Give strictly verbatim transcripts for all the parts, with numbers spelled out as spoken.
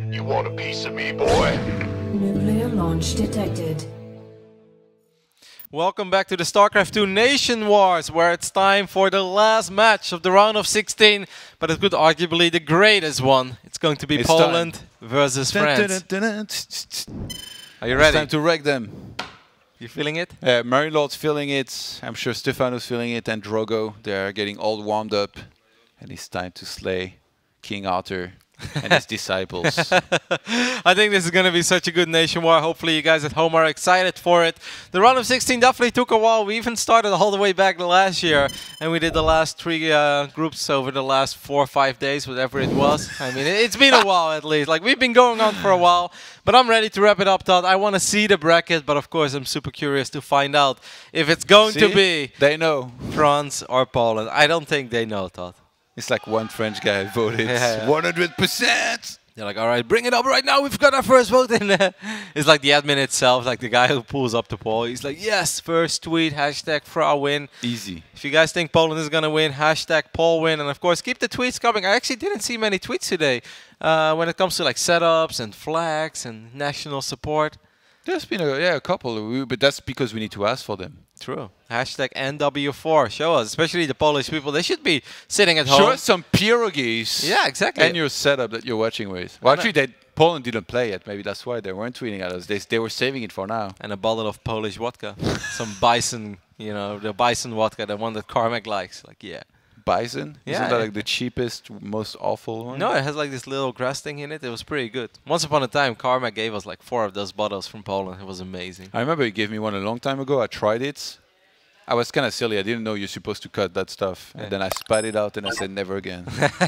You want a piece of me, boy? Nuclear launch detected. Welcome back to the StarCraft two Nation Wars, where it's time for the last match of the round of sixteen, but it could arguably the greatest one. It's going to be It's Poland time. versus Dun, France. dun, dun, dun, dun. Are you It's ready? time to wreck them. You feeling it? Uh, Marine Lord's feeling it. I'm sure Stefano's feeling it, and Drogo. They're getting all warmed up, and it's time to slay King Arthur and his disciples. I think this is going to be such a good Nation War. Hopefully you guys at home are excited for it. The round of sixteen definitely took a while. We even started all the way back last year, and we did the last three uh, groups over the last four or five days, whatever it was. I mean, it's been a while at least. Like, we've been going on for a while, but I'm ready to wrap it up, Todd. I want to see the bracket, but of course I'm super curious to find out if it's going See? to be They know. France or Poland. I don't think they know, Todd. It's like one French guy voted Yeah. one hundred percent. They're like, all right, bring it up right now. We've got our first vote in there. It's like the admin itself, like the guy who pulls up the poll. He's like, yes, first tweet, hashtag for our win. Easy. If you guys think Poland is going to win, hashtag poll win. And of course, keep the tweets coming. I actually didn't see many tweets today uh, when it comes to like setups and flags and national support. There's been a, yeah, a couple, but that's because we need to ask for them. True. Hashtag N W four. Show us, especially the Polish people. They should be sitting at Show home. us some pierogies. Yeah, exactly. And your setup that you're watching with. Well, actually, they, Poland didn't play yet. Maybe that's why they weren't tweeting at us. They, they were saving it for now. And a bottle of Polish vodka. Some bison, you know, the bison vodka, the one that Carmack likes. Like, yeah. Bison? Yeah, Isn't that yeah. like the cheapest, most awful one? No, it has like this little grass thing in it. It was pretty good. Once upon a time, Carmack gave us like four of those bottles from Poland. It was amazing. I remember he gave me one a long time ago. I tried it. I was kind of silly. I didn't know you're supposed to cut that stuff. Yeah. And then I spat it out and I said never again.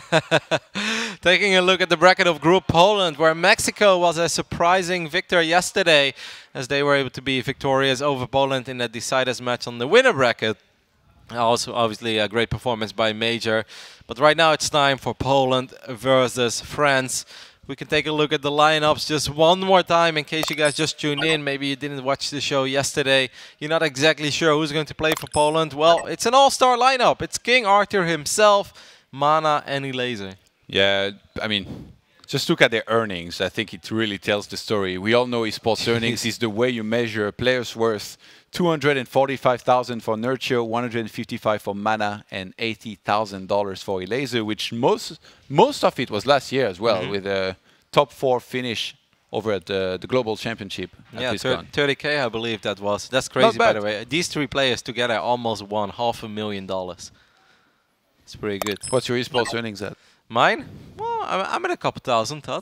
Taking a look at the bracket of Group Poland, where Mexico was a surprising victor yesterday, as they were able to be victorious over Poland in that deciders match on the winner bracket. Also, obviously, a great performance by Major. But right now, it's time for Poland versus France. We can take a look at the lineups just one more time in case you guys just tuned in. Maybe you didn't watch the show yesterday. You're not exactly sure who's going to play for Poland. Well, it's an all-star lineup. It's King Arthur himself, Mana, and Elazer. Yeah, I mean, just look at their earnings. I think it really tells the story. We all know esports earnings is the way you measure a player's worth. two hundred forty-five thousand dollars for Nurture, one hundred fifty-five thousand dollars for Mana, and eighty thousand dollars for Elazer, which most most of it was last year as well, mm-hmm. with a top four finish over at the, the Global Championship. At Yeah, thirty K, I believe that was. That's crazy, by the way. These three players together almost won half a million dollars. It's pretty good. What's your esports earnings at? Mine? Well, I'm, I'm at a couple thousand, Todd.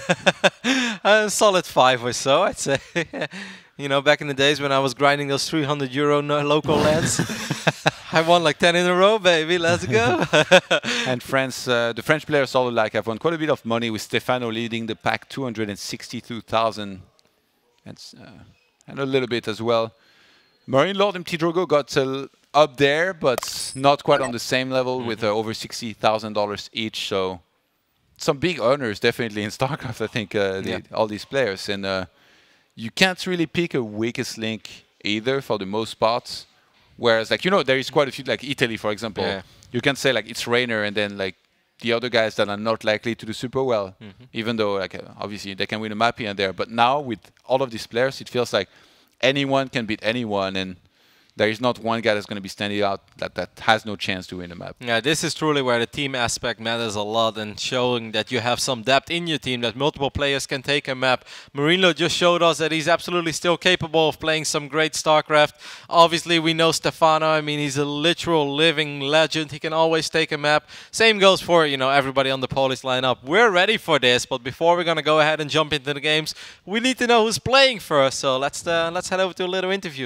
A solid five or so, I'd say. You know, back in the days when I was grinding those three hundred euro no local lands, I won like ten in a row, baby. Let's go. And France, uh, the French players all like have won quite a bit of money, with Stefano leading the pack, two hundred sixty-two thousand, and, uh, and a little bit as well. Marine Lord and Drogo got uh, up there, but not quite on the same level, mm-hmm. with uh, over sixty thousand dollars each. So some big earners definitely in StarCraft, I think, uh, the, yeah. all these players. And uh, you can't really pick a weakest link either for the most part. Whereas, like, you know, there is quite a few, like Italy, for example. Yeah. You can say, like, it's Rainer, and then, like, the other guys that are not likely to do super well. Mm-hmm. Even though, like, uh, obviously they can win a map here and there. But now, with all of these players, it feels like anyone can beat anyone, and there is not one guy that's going to be standing out that, that has no chance to win the map. Yeah, this is truly where the team aspect matters a lot, and showing that you have some depth in your team, that multiple players can take a map. Marino just showed us that he's absolutely still capable of playing some great StarCraft. Obviously, we know Stefano. I mean, he's a literal living legend. He can always take a map. Same goes for, you know, everybody on the Polish lineup. We're ready for this, but before we're going to go ahead and jump into the games, we need to know who's playing first. So let's, uh, let's head over to a little interview.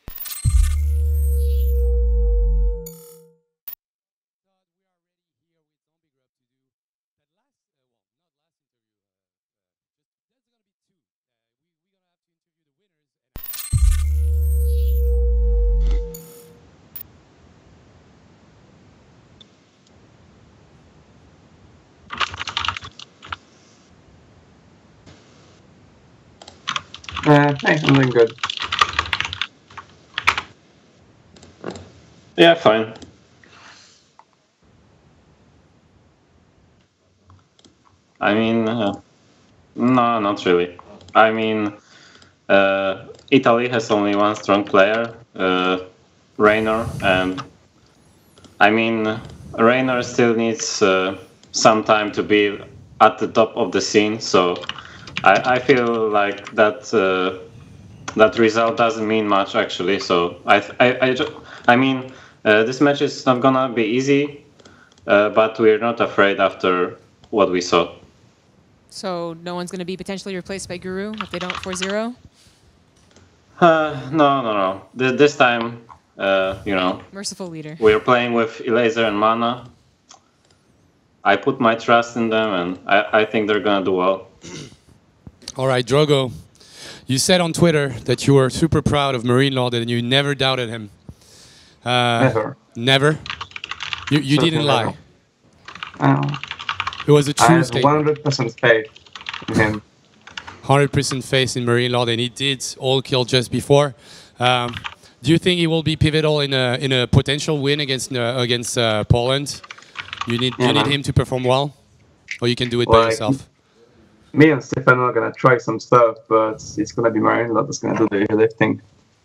Uh, hey, I'm doing good. Yeah, fine. I mean, uh, No, not really. I mean, uh, Italy has only one strong player, uh, Reynor, and I mean, Reynor still needs uh, some time to be at the top of the scene. So I, I feel like that uh, that result doesn't mean much actually. So I I I, ju- I mean, uh, this match is not gonna be easy, uh, but we're not afraid after what we saw. So no one's going to be potentially replaced by Guru if they don't four zero? Uh, no, no, no. This, this time, uh, you know, Merciful leader. we're playing with Elaser and Mana. I put my trust in them, and I, I think they're gonna do well. All right, Drogo, you said on Twitter that you were super proud of Marine Lord and you never doubted him. Uh, Never. Never? You, you Certainly didn't lie. never. Oh. It was a I true have statement. one hundred percent faith in him. one hundred percent faith in Marine Lord, and he did all kill just before. Um, do you think he will be pivotal in a in a potential win against uh, against uh, Poland? You need Yeah, you need man. him to perform well, or you can do it by Like, yourself. Me and Stefano are gonna try some stuff, but it's gonna be Marine Lord that's gonna do the heavy lifting.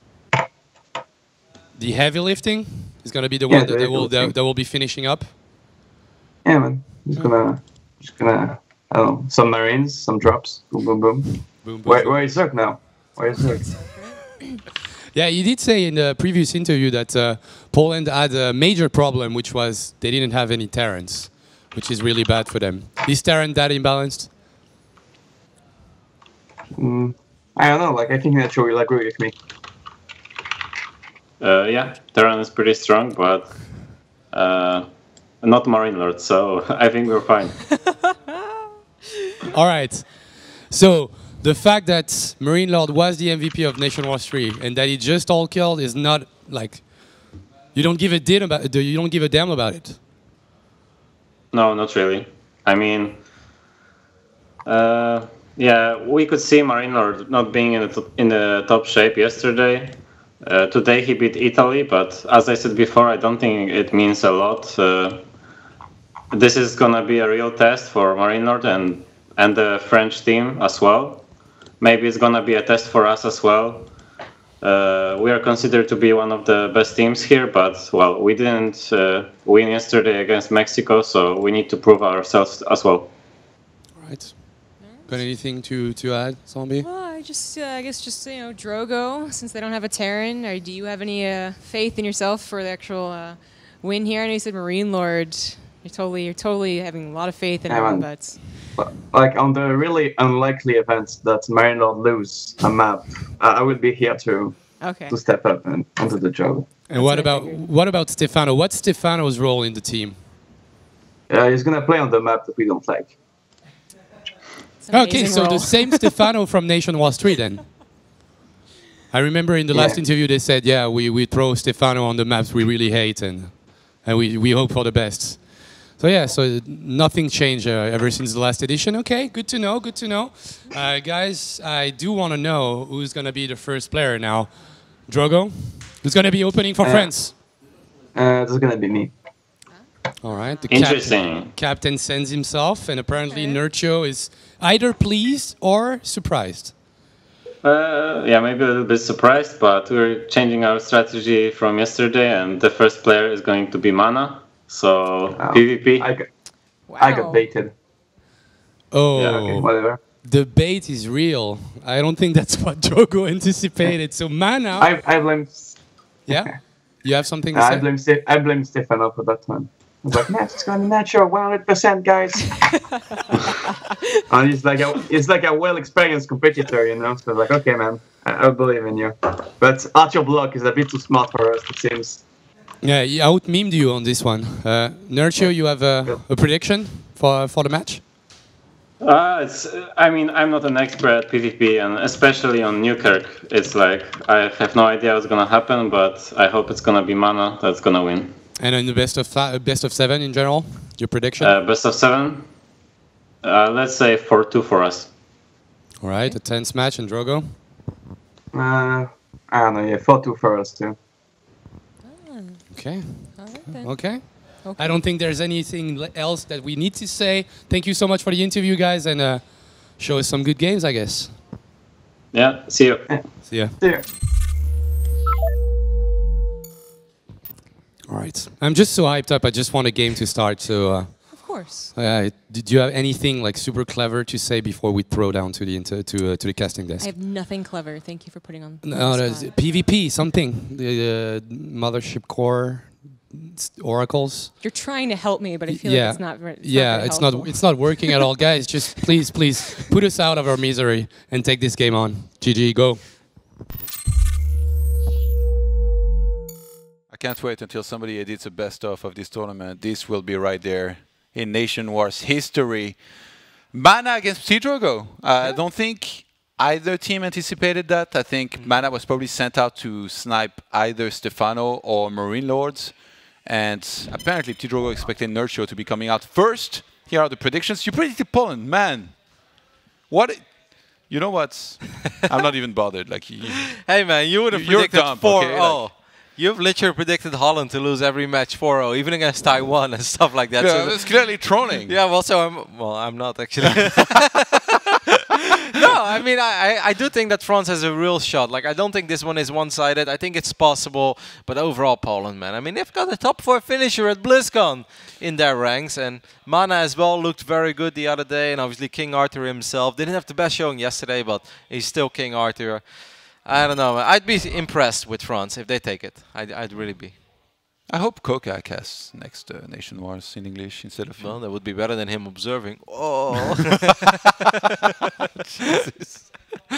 The heavy lifting is going to be the Yeah, one the that, that heavy will that, lifting. that will be finishing up. Yeah, man. Just gonna, just gonna, I don't know, some Marines, some drops, boom, boom, boom. Boom, boom, Where, boom. where is Zerg now? Where is Zerg? Yeah, you did say in the previous interview that uh, Poland had a major problem, which was they didn't have any Terrans, which is really bad for them. Is Terran that imbalanced? Mm, I don't know. Like I think Nacho will agree with me. Uh, yeah, Terran is pretty strong, but uh, not Marine Lord, so I think we're fine. All right. So the fact that Marine Lord was the M V P of Nation Wars three and that he just all killed is not like you don't give a damn about you don't give a damn about it. No, not really. I mean, uh, yeah, we could see Marine Lord not being in the top, in the top shape yesterday. Uh, today he beat Italy, but as I said before, I don't think it means a lot. Uh, this is gonna be a real test for Marine Lord and and the French team as well. Maybe it's gonna be a test for us as well. Uh, we are considered to be one of the best teams here, but well, we didn't uh, win yesterday against Mexico, so we need to prove ourselves as well. All right. Got anything to, to add, Zombie? Well, I just, uh, I guess, just you know, Drogo. Since they don't have a Terran, or do you have any uh, faith in yourself for the actual uh, win here? I know you said Marine Lord. You're totally, you're totally having a lot of faith in Yeah, him, man. but But, like on the really unlikely events that Marine Lord lose a map, I, I will be here to okay. to step up and onto the job. And what what I about figured. what about Stefano? What's Stefano's role in the team? Uh, he's gonna play on the map that we don't like. It's an Okay, amazing so role. the same Stefano from Nation Wars three then. I remember in the last Yeah. interview they said, yeah, we, we throw Stefano on the maps we really hate and and we, we hope for the best. So yeah, so nothing changed uh, ever since the last edition. Okay, good to know, good to know. Uh, guys, I do want to know who's going to be the first player now. Drogo, who's going to be opening for Uh, France? Uh, this is gonna be me. All right, the Interesting. captain, captain sends himself, and apparently Okay. Nurcho is either pleased or surprised. Uh, yeah, maybe a little bit surprised, but we're changing our strategy from yesterday, and the first player is going to be Mana. So Oh, PvP. I got, wow. I got baited. Oh, Yeah, okay, whatever. the bait is real. I don't think that's what Drogo anticipated. So Mana, I I blame yeah, you have something to I say? blame Ste- I blame Stefano for that one. I was like, man, it's gonna be natural, one hundred percent, guys. And he's like a he's like a well experienced competitor, you know. So I was like, okay, man, I, I believe in you. But Archer Block is a bit too smart for us, it seems. Yeah, he out memed you on this one. Uh, Nurcho, you have a, a prediction for for the match? Uh, it's. I mean, I'm not an expert at PvP, and especially on Newkirk, it's like I have no idea what's gonna happen, but I hope it's gonna be Mana that's gonna win. And in the best of fi- best of seven in general, your prediction? Uh, best of seven. Uh, let's say four two for us. All right, a tense match in Drogo. Uh, I don't know, yeah, four two for us too. Okay. All right, then. Okay. Okay. I don't think there's anything le- else that we need to say. Thank you so much for the interview, guys, and uh, show us some good games, I guess. Yeah, see you. See ya. There. All right. I'm just so hyped up. I just want a game to start. So, uh, Of course. uh, did you have anything like super clever to say before we throw down to the inter to uh, to the casting desk? I have nothing clever. Thank you for putting on. No, on the there's spot. PvP, something. The uh, mothership core, s- oracles. You're trying to help me, but I feel yeah, like it's not. It's yeah, not it's very not. It's not working at all, guys. Just please, please put us out of our misery and take this game on. G G, go. I can't wait until somebody edits a best of of this tournament. This will be right there in Nation Wars history. Mana against Tidrogo. Uh, I don't think either team anticipated that. I think Mana was probably sent out to snipe either Stefano or Marine Lords. And apparently Tidrogo expected Nurture to be coming out first. Here are the predictions. You predicted Poland, man. What? You know what? I'm not even bothered. Like, you, Hey man, you would have You're predicted dumb, four oh. okay, like- You've literally predicted Holland to lose every match four oh, even against Taiwan and stuff like that. yeah, So that's clearly trolling. yeah, well, so I'm well. I'm not actually. No, I mean, I, I I do think that France has a real shot. Like, I don't think this one is one-sided. I think it's possible, but overall, Poland, man. I mean, they've got a top four finisher at BlizzCon in their ranks, and Mana as well looked very good the other day, and obviously King Arthur himself didn't have the best showing yesterday, but he's still King Arthur. I don't know. I'd be impressed with France if they take it. I'd, I'd really be. I hope Koka casts next uh, Nation Wars in English instead of Well, that would be better than him observing. Oh. Jesus.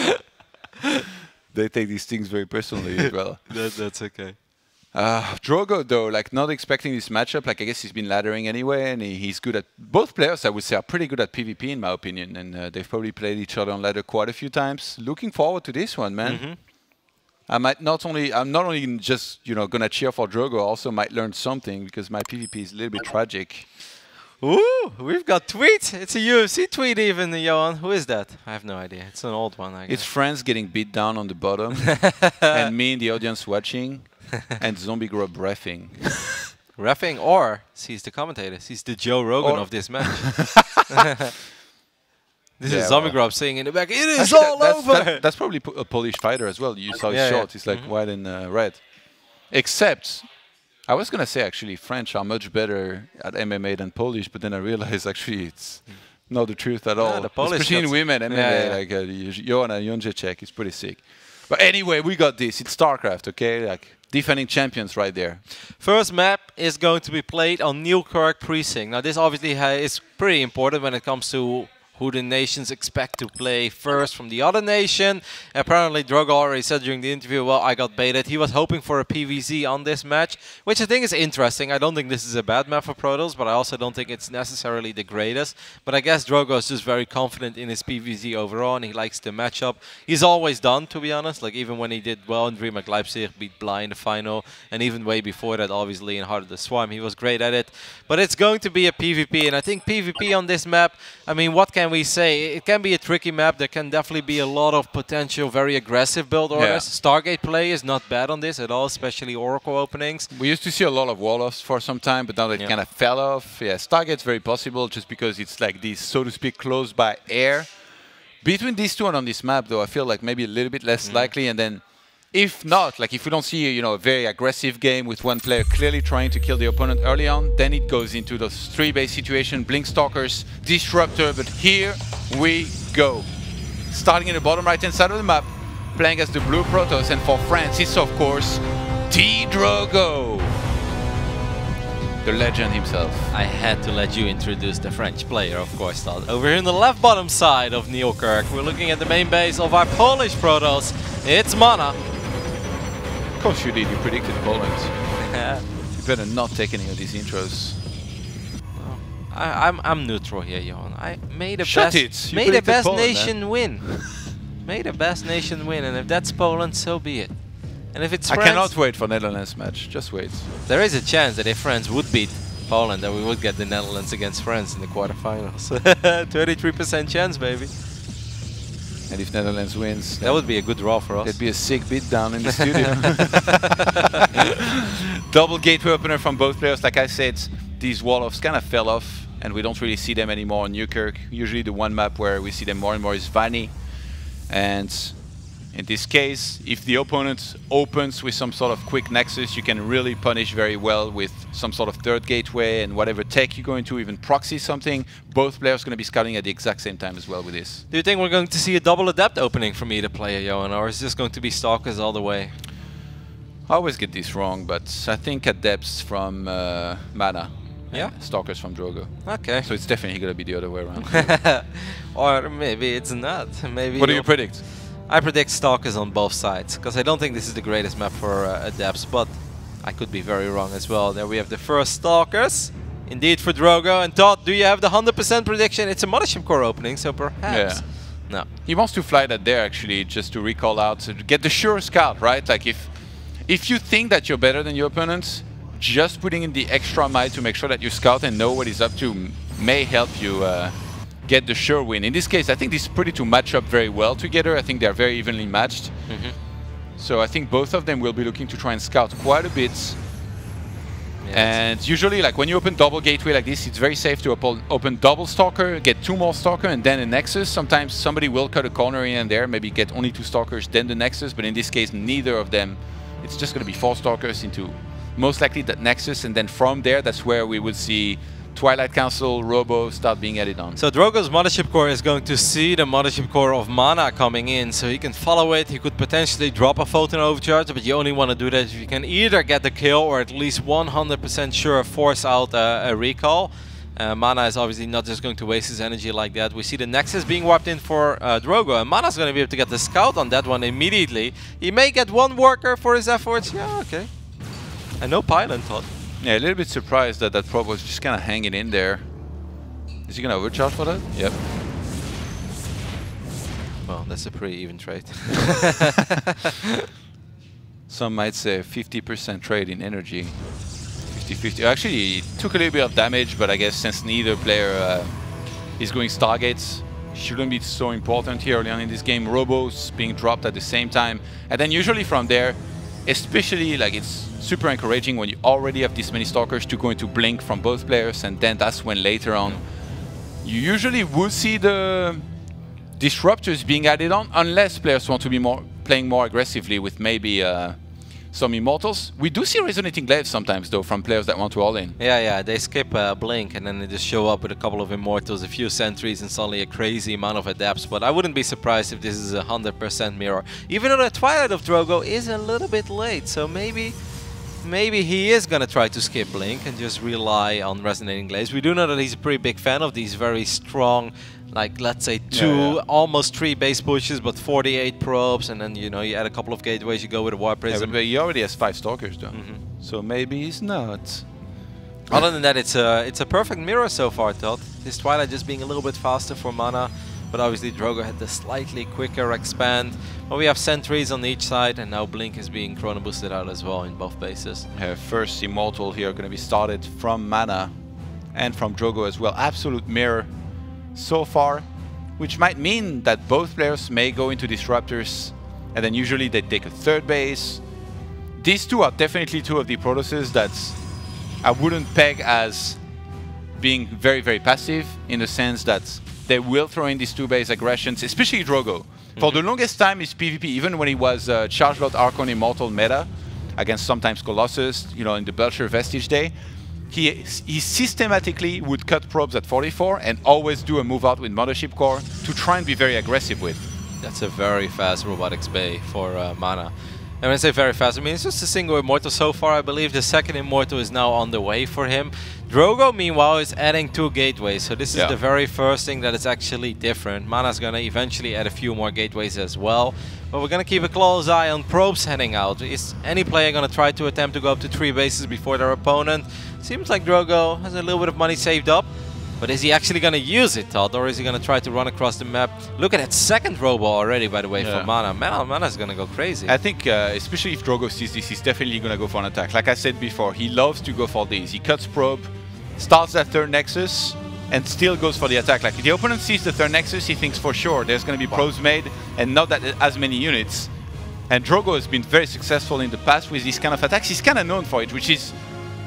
They take these things very personally as well. that, that's okay. Uh, Drogo, though, like not expecting this matchup. Like I guess he's been laddering anyway, and he, he's good at both players. I would say are pretty good at PvP in my opinion, and uh, they've probably played each other on ladder quite a few times. Looking forward to this one, man. Mhm. I might not only I'm not only just you know gonna cheer for Drogo, I also might learn something because my PvP is a little bit tragic. Ooh, we've got tweets. It's a U F C tweet even, Johan. Who is that? I have no idea. It's an old one, I guess. It's friends getting beat down on the bottom, and me in the audience watching, and Zombie Grub reffing. Reffing, or he's the commentator. He's the Joe Rogan Or- of this match. This Yeah, is Zombie well. Grub saying in the back, it is Actually, all that- that's, over! that- that's probably po- a Polish fighter as well. You saw his Yeah, yeah. short. He's like Mhm. white and uh, red. Except, I was gonna say actually French are much better at M M A than Polish, but then I realized actually it's not the truth at all. the Polish Especially in got- women M M A, Yeah, yeah. like uh, Joanna Jędrzejczyk is pretty sick. But anyway, we got this. It's StarCraft, okay? Like defending champions right there. First map is going to be played on Neilkirk Precinct. Now, this obviously ha is pretty important when it comes to who the nations expect to play first from the other nation. Apparently, Drogo already said during the interview, well, I got baited. He was hoping for a P V Z on this match, which I think is interesting. I don't think this is a bad map for Protoss, but I also don't think it's necessarily the greatest. But I guess Drogo is just very confident in his P V Z overall, and he likes the matchup. He's always done, to be honest. Like, even when he did well in DreamHack Leipzig, beat Bly in the final, and even way before that, obviously, in Heart of the Swarm, he was great at it. But it's going to be a PvP, and I think PvP on this map, I mean, what can we say? It can be a tricky map. There can definitely be a lot of potential very aggressive build orders. Yeah. Stargate play is not bad on this at all, especially Oracle openings. We used to see a lot of wall-offs for some time, but now that Yeah. it kind of fell off. Yeah, Stargate's very possible just because it's like this, so to speak, closed by air. Between these two and on this map, though, I feel like maybe a little bit less likely. And then, if not, like if we don't see you know a very aggressive game with one player clearly trying to kill the opponent early on, then it goes into those three-base situation, Blink Stalkers, Disruptor. But here we go. Starting in the bottom right-hand side of the map, playing as the blue Protoss, and for France, it's of course Tidrogo, the legend himself. I had to let you introduce the French player, of course, Todd. Over here in the left bottom side of Neilkirk, we're looking at the main base of our Polish Protoss. It's Mana. Of course you did, you predicted Poland. You better not take any of these intros. I, I'm I'm neutral here, Johan. I made a Shut best it. You made a predicted best Poland, nation win. Made a best nation win, and if that's Poland, so be it. And if it's I France, cannot wait for Netherlands match, just wait. there is a chance that if France would beat Poland, then we would get the Netherlands against France in the quarterfinals. thirty-three percent chance, baby. And if Netherlands wins, That would be a good draw for us. it'd be a sick beatdown in the studio. Double gateway opener from both players. Like I said, these wall-offs kind of fell off. and we don't really see them anymore on Newkirk. Usually the one map where we see them more and more is Vanni. And in this case, if the opponent opens with some sort of quick nexus, you can really punish very well with some sort of third gateway and whatever tech you go into, even proxy something. Both players are going to be scouting at the exact same time as well with this. Do you think we're going to see a double adept opening from either player, Johan, or is this going to be Stalkers all the way? I always get this wrong, but I think adepts from uh, Mana. Yeah? Stalkers from Drogo. Okay. So it's definitely going to be the other way around. Or maybe it's not. Maybe. What do you predict? I predict Stalkers on both sides, because I don't think this is the greatest map for uh, Adepts, but I could be very wrong as well. There we have the first Stalkers, indeed for Drogo. And Todd, do you have the one hundred percent prediction? It's a Mothership Core opening, so perhaps. Yeah. No. He wants to fly that there, actually, just to recall out, to get the sure scout, right? Like, if if you think that you're better than your opponent, just putting in the extra mile to make sure that you scout and know what he's up to may help you uh, get the sure win. In this case, I think these pretty two match up very well together. I think they're very evenly matched. Mm-hmm. So I think both of them will be looking to try and scout quite a bit. Yeah, and usually, like when you open double gateway like this, it's very safe to op open double Stalker, get two more Stalker, and then a Nexus. Sometimes somebody will cut a corner in and there, maybe get only two Stalkers, then the Nexus. But in this case, neither of them. It's just going to be four Stalkers into most likely that Nexus, and then from there, that's where we would see Twilight Council, Robo start being added on. So Drogo's Mothership Core is going to see the Mothership Core of Mana coming in, so he can follow it. He could potentially drop a Photon Overcharge, but you only want to do that if you can either get the kill or at least one hundred percent sure force out uh, a recall. Uh, Mana is obviously not just going to waste his energy like that. We see the Nexus being warped in for uh, Drogo, and Mana's going to be able to get the scout on that one immediately. He may get one worker for his efforts. Yeah, okay. And no pylon, Todd. Yeah, a little bit surprised that that probe was just kind of hanging in there. Is he going to overcharge for that? Yep. Well, that's a pretty even trade. Some might say fifty percent trade in energy. fifty fifty. Actually, he took a little bit of damage, but I guess since neither player uh, is going Stargates, shouldn't be so important here early on in this game. Robos being dropped at the same time. And then usually from there, especially like it's super encouraging when you already have this many Stalkers to go into Blink from both players, and then that's when later on you usually would see the Disruptors being added on, unless players want to be more playing more aggressively with maybe uh, some Immortals. We do see Resonating Glaives sometimes though from players that want to all in. Yeah, yeah, they skip uh, Blink and then they just show up with a couple of Immortals, a few Sentries, and suddenly a crazy amount of Adepts. But I wouldn't be surprised if this is a one hundred percent mirror. Even though the Twilight of Drogo is a little bit late, so maybe maybe he is going to try to skip Blink and just rely on Resonating Glaives. We do know that he's a pretty big fan of these very strong, like let's say two, yeah, yeah. almost three base pushes, but forty-eight probes, and then you know you add a couple of gateways, you go with a Warp Yeah, Prism. but he already has five Stalkers though. Mhm. So maybe he's not. Other than that, it's a it's a perfect mirror so far, Todd. This Twilight just being a little bit faster for Mana, but obviously Drogo had the slightly quicker expand. But we have Sentries on each side, and now Blink is being chrono boosted out as well in both bases. Uh, first Immortal here going to be started from Mana and from Drogo as well. Absolute mirror so far, which might mean that both players may go into Disruptors, and then usually they take a third base. These two are definitely two of the Protosses that I wouldn't peg as being very, very passive, in the sense that they will throw in these two base aggressions, especially Drogo. For the longest time, his PvP, even when he was uh, Charge Lot Archon Immortal meta, against sometimes Colossus, you know, in the Belcher Vestige day, he, he systematically would cut probes at forty-four and always do a move out with Mothership Core to try and be very aggressive with. That's a very fast Robotics Bay for uh, Mana. And when I say very fast, I mean it's just a single Immortal so far. I believe the second Immortal is now on the way for him. Drogo, meanwhile, is adding two gateways, so this is Yeah. the very first thing that is actually different. Mana's gonna eventually add a few more gateways as well, but we're gonna keep a close eye on probes heading out. Is any player gonna try to attempt to go up to three bases before their opponent? Seems like Drogo has a little bit of money saved up, but is he actually gonna use it, Todd, or is he gonna try to run across the map? Look at that second Robo already, by the way, Yeah. for Mana. Mana. Mana's gonna go crazy. I think, uh, especially if Drogo sees this, he's definitely going to go for an attack. Like I said before, he loves to go for these. He cuts probe, starts that third Nexus, and still goes for the attack. Like, if the opponent sees the third Nexus, he thinks for sure there's going to be probes made, and not that as many units. And Drogo has been very successful in the past with these kind of attacks. He's kind of known for it, which is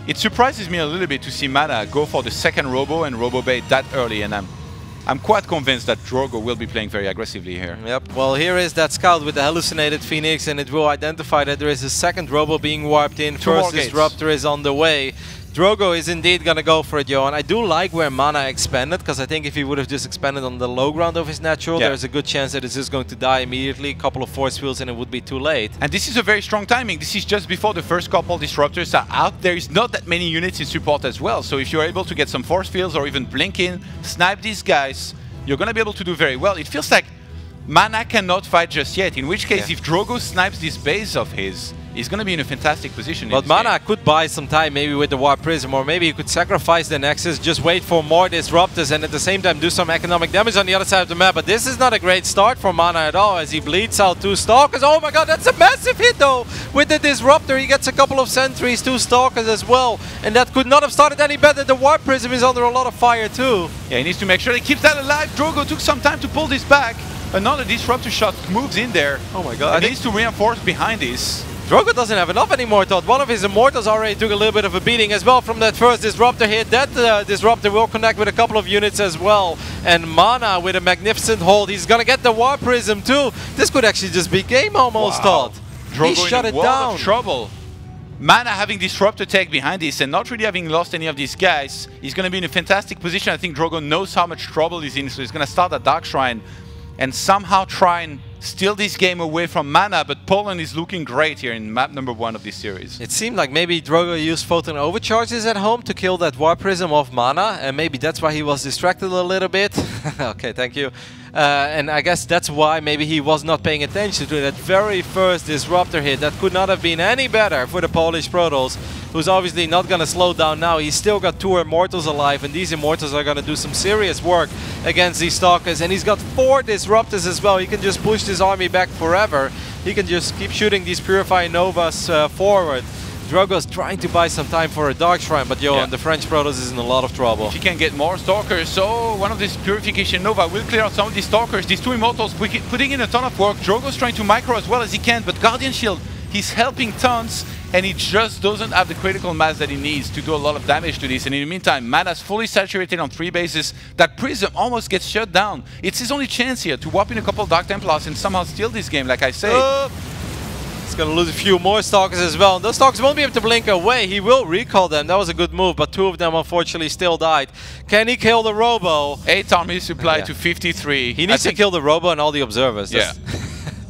it surprises me a little bit to see Mana go for the second Robo and Robo bait that early, and I'm I'm quite convinced that Drogo will be playing very aggressively here. Yep, well here is that scout with the hallucinated Phoenix, and it will identify that there is a second Robo being warped in. Two more First gates. Disruptor is on the way. Drogo is indeed going to go for it, Johan. I do like where Mana expanded, because I think if he would have just expanded on the low ground of his natural, Yeah. there's a good chance that it's just going to die immediately. A couple of force fields and it would be too late. And this is a very strong timing. This is just before the first couple disruptors are out. There is not that many units in support as well. So if you're able to get some force fields or even blink in, snipe these guys, you're going to be able to do very well. It feels like Mana cannot fight just yet, in which case Yeah. if Drogo snipes this base of his, he's going to be in a fantastic position. But in this Mana game. could buy some time maybe with the Warp Prism, or maybe he could sacrifice the Nexus, just wait for more Disruptors and at the same time do some economic damage on the other side of the map. But this is not a great start for Mana at all as he bleeds out two Stalkers. Oh my god, that's a massive hit though! With the Disruptor he gets a couple of Sentries, two Stalkers as well. And that could not have started any better. The Warp Prism is under a lot of fire too. Yeah, he needs to make sure he keeps that alive. Drogo took some time to pull this back. Another Disruptor shot moves in there. Oh my god. And he needs to reinforce behind this. Drogo doesn't have enough anymore, Todd. One of his Immortals already took a little bit of a beating as well from that first Disruptor hit. That uh, Disruptor will connect with a couple of units as well. And Mana with a magnificent hold. He's gonna get the Warp Prism too. This could actually just be game almost, Wow. Todd. Drogo He shut in it a world down. of trouble. Mana having Disruptor tech behind this and not really having lost any of these guys, he's going to be in a fantastic position. I think Drogo knows how much trouble he's in, so he's going to start at Dark Shrine and somehow try and steal this game away from Mana, but Poland is looking great here in map number one of this series. It seemed like maybe Drogo used Photon Overcharges at home to kill that Warp Prism of Mana, and maybe that's why he was distracted a little bit. Okay, thank you. Uh, and I guess that's why maybe he was not paying attention to that very first Disruptor hit. That could not have been any better for the Polish Protoss, who's obviously not going to slow down now. He's still got two Immortals alive, and these Immortals are going to do some serious work against these Stalkers. And he's got four Disruptors as well. He can just push this army back forever. He can just keep shooting these Purifying Novas uh, forward. Drogo's trying to buy some time for a Dark Shrine, but Johan, Yeah. the French Protoss is in a lot of trouble. If he can get more Stalkers, so one of these Purification Nova will clear out some of these Stalkers. These two Immortals putting in a ton of work. Drogo's trying to micro as well as he can, but Guardian Shield, he's helping tons, and he just doesn't have the critical mass that he needs to do a lot of damage to this. And in the meantime, Mana's fully saturated on three bases. That Prism almost gets shut down. It's his only chance here to warp in a couple of Dark Templars and somehow steal this game, like I say. Uh, he's gonna lose a few more Stalkers as well. Those Stalkers won't be able to blink away. He will recall them. That was a good move, but two of them unfortunately still died. Can he kill the Robo? Eight army supply Yeah. to fifty-three. He needs to kill the Robo and all the Observers. Yeah. That's-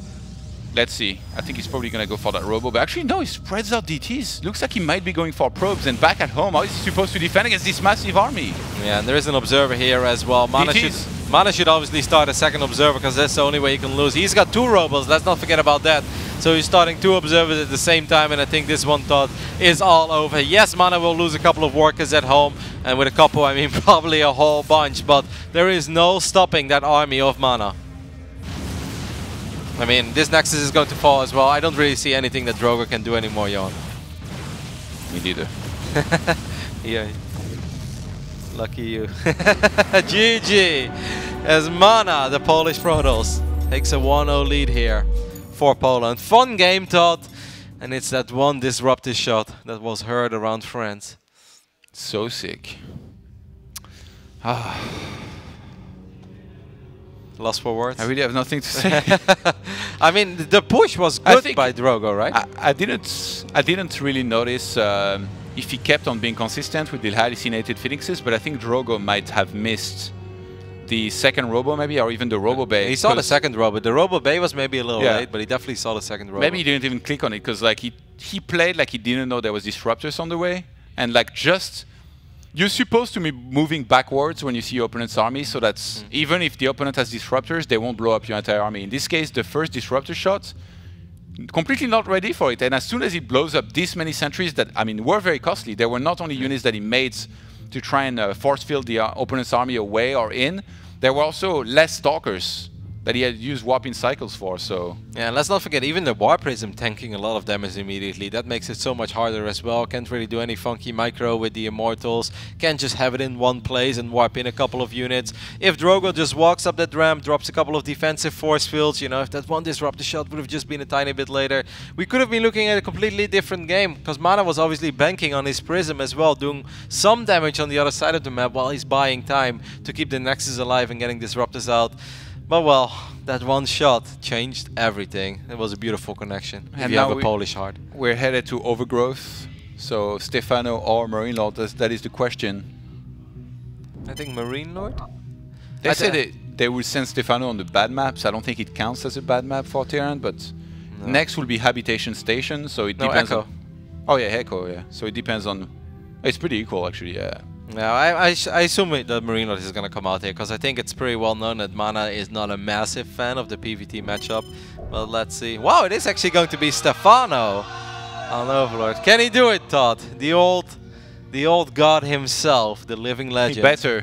Let's see. I think he's probably going to go for that Robo. But actually, no, he spreads out D Ts. Looks like he might be going for probes. And back at home, how is he supposed to defend against this massive army? Yeah, and there is an Observer here as well. Mana D should, Ts. Mana should obviously start a second Observer because that's the only way he can lose. He's got two Robos, let's not forget about that. So he's starting two Observers at the same time, and I think this one thought is all over. Yes, Mana will lose a couple of workers at home, and with a couple I mean probably a whole bunch, but there is no stopping that army of Mana. I mean, this Nexus is going to fall as well. I don't really see anything that Drogo can do anymore, Johan. Me neither. Yeah. Lucky you. G G. As Mana, the Polish Protoss, takes a one oh lead here for Poland. Fun game, Todd. And it's that one disruptive shot that was heard around France. So sick. Ah. Lost for words? I really have nothing to say. I mean, the push was I good think by Drogo, right? I, I didn't. I didn't really notice um, if he kept on being consistent with the hallucinated Phoenixes, but I think Drogo might have missed the second Robo, maybe, or even the Robo Bay. He saw the second Robo. The Robo Bay was maybe a little Yeah. late, but he definitely saw the second Robo. Maybe he didn't even click on it because, like, he he played like he didn't know there was disruptors on the way, and like just. You're supposed to be moving backwards when you see your opponent's army, so that's mm. even if the opponent has disruptors, they won't blow up your entire army. In this case, the first disruptor shot, completely not ready for it. And as soon as it blows up this many sentries that, I mean, were very costly. There were not only units that he made to try and uh, force field the uh, opponent's army away or in, there were also less stalkers that he had used warping cycles for. So yeah, and let's not forget, even the Warp Prism tanking a lot of damage immediately. That makes it so much harder as well. Can't really do any funky micro with the Immortals. Can't just have it in one place and warp in a couple of units. If Drogo just walks up that ramp, drops a couple of defensive force fields, you know, if that one disruptor shot would have just been a tiny bit later, we could have been looking at a completely different game, because Mana was obviously banking on his Prism as well, doing some damage on the other side of the map while he's buying time to keep the Nexus alive and getting disruptors out. But well, that one shot changed everything. It was a beautiful connection. And if you now have a we- Polish heart. we're headed to Overgrowth. So Stefano or Marine Lord, that's- that is the question. I think Marine Lord? They I said thi- they, they will send Stefano on the bad maps. I don't think it counts as a bad map for Terran, but No. next will be Habitation Station, so it No, depends Echo. on... Oh yeah, Echo, yeah. So it depends on... It's pretty equal, actually, yeah. Yeah, I, I, sh I assume it, that Marine Lord is going to come out here, because I think it's pretty well known that Mana is not a massive fan of the P V T matchup. Well, let's see. Wow, it is actually going to be Stefano on Overlord. Can he do it, Todd? The old, the old god himself, the living He legend. better.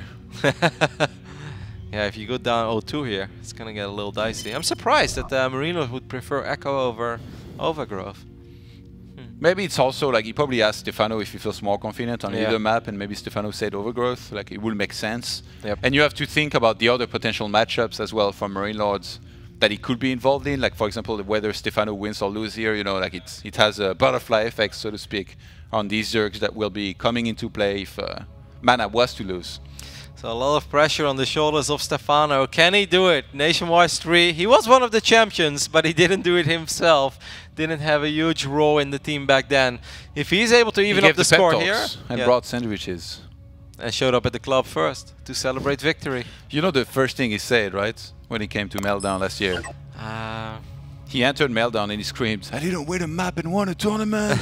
Yeah, if you go down oh two here, it's going to get a little dicey. I'm surprised that uh, Marine Lord would prefer Echo over Overgrowth. Maybe it's also like he probably asked Stefano if he feels more confident on Yeah. either map, and maybe Stefano said Overgrowth. Like it will make sense. Yep. And you have to think about the other potential matchups as well for Marine Lords that he could be involved in. Like for example, whether Stefano wins or loses here. You know, like it's it has a butterfly effect, so to speak, on these Zergs that will be coming into play if uh, Mana was to lose. So a lot of pressure on the shoulders of Stefano. Can he do it? Nation-wide three. He was one of the champions, but he didn't do it himself. Didn't have a huge role in the team back then. If he's able to even he up gave the, pep score talks here, and yeah, brought sandwiches. and showed up at the club first to celebrate victory. You know the first thing he said, right? When he came to Meltdown last year. Uh, He entered Meltdown and he screamed, "I didn't win a map and won a tournament!"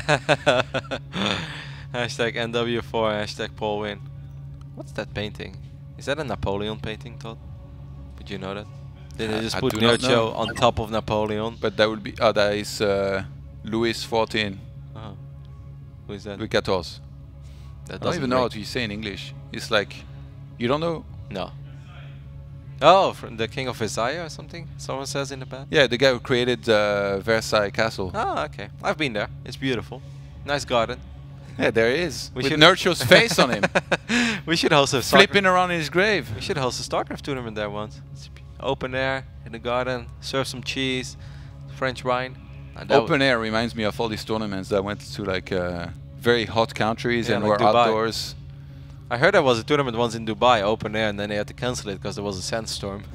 hashtag N W four, hashtag Paul win. What's that painting? Is that a Napoleon painting, Todd? Did you know that? Did they I- just I put do not Nurcho know. on top of Napoleon? But that would be, oh, that is uh, Louis fourteen, Oh. Who is that? Louis fourteen. That I don't doesn't even know ring. how to say in English. It's like, you don't know? No. Oh, from the King of Versailles or something? Someone says in the back? Yeah, the guy who created uh, Versailles Castle. Oh, okay. I've been there. It's beautiful. Nice garden. Yeah, there he is. We with should- Nurcho's face on him. We should host a Flipping Starcraft. around in his grave. We should host a Starcraft tournament there once. It's p- open air in the garden. Serve some cheese, French wine. And that Open air reminds me of all these tournaments that went to like uh, very hot countries Yeah, and like were Dubai. outdoors. I heard there was a tournament once in Dubai, open air, and then they had to cancel it because there was a sandstorm.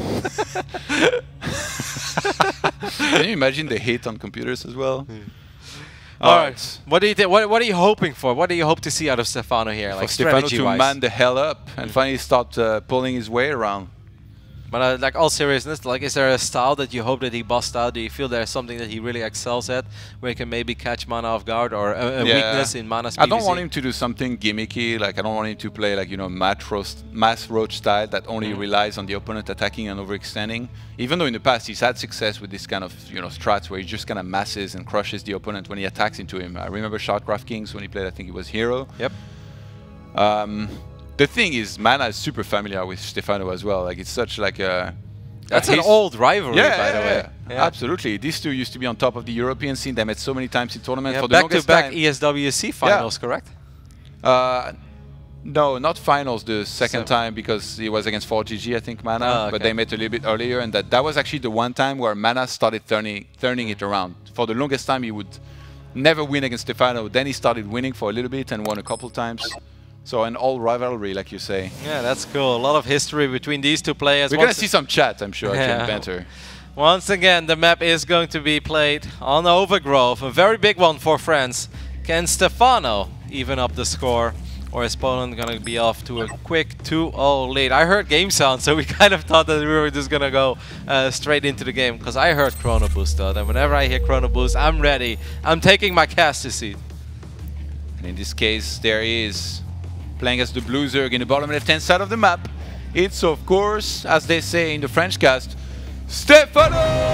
Can you imagine the hit on computers as well? All right. What do you think? What, what are you hoping for? What do you hope to see out of Stefano here, For like Stefano to strategy-wise? man the hell up and finally start uh, pulling his way around. But uh, like all seriousness, like is there a style that you hope that he busts out? Do you feel there's something that he really excels at, where he can maybe catch Mana off guard, or a, a Yeah. weakness in Mana's I don't P V C? want him to do something gimmicky. Like I don't want him to play like you know mass roast, mass roach style that only Mm. relies on the opponent attacking and overextending. Even though in the past he's had success with this kind of you know strats where he just kind of masses and crushes the opponent when he attacks into him. I remember Shardcraft Kings when he played. I think it was Hero. Yep. Um, the thing is, Mana is super familiar with Stefano as well. Like it's such like a That's a an his- old rivalry, yeah, by the yeah, way. yeah. Absolutely. These two used to be on top of the European scene. They met so many times in tournaments Yeah, for the back longest to back time. E S W C finals, correct? Uh, no, not finals the second So- time because it was against four G G, I think, Mana. Ah, okay. But they met a little bit earlier, and that, that was actually the one time where Mana started turning turning it around. For the longest time, he would never win against Stefano. Then he started winning for a little bit and won a couple times. So an old rivalry, like you say. Yeah, that's cool. A lot of history between these two players. We're going to Once- see some chat, I'm sure, Yeah. actually, banter. Once again, the map is going to be played on Overgrowth. A very big one for France. Can Stefano even up the score? Or is Poland going to be off to a quick two oh lead? I heard game sound, so we kind of thought that we were just going to go uh, straight into the game. Because I heard Chrono Boost, though. And whenever I hear Chrono Boost, I'm ready. I'm taking my caster seat. And in this case, there he is, playing as the Blue Zerg in the bottom left-hand side of the map. It's, of course, as they say in the French cast, Stefano!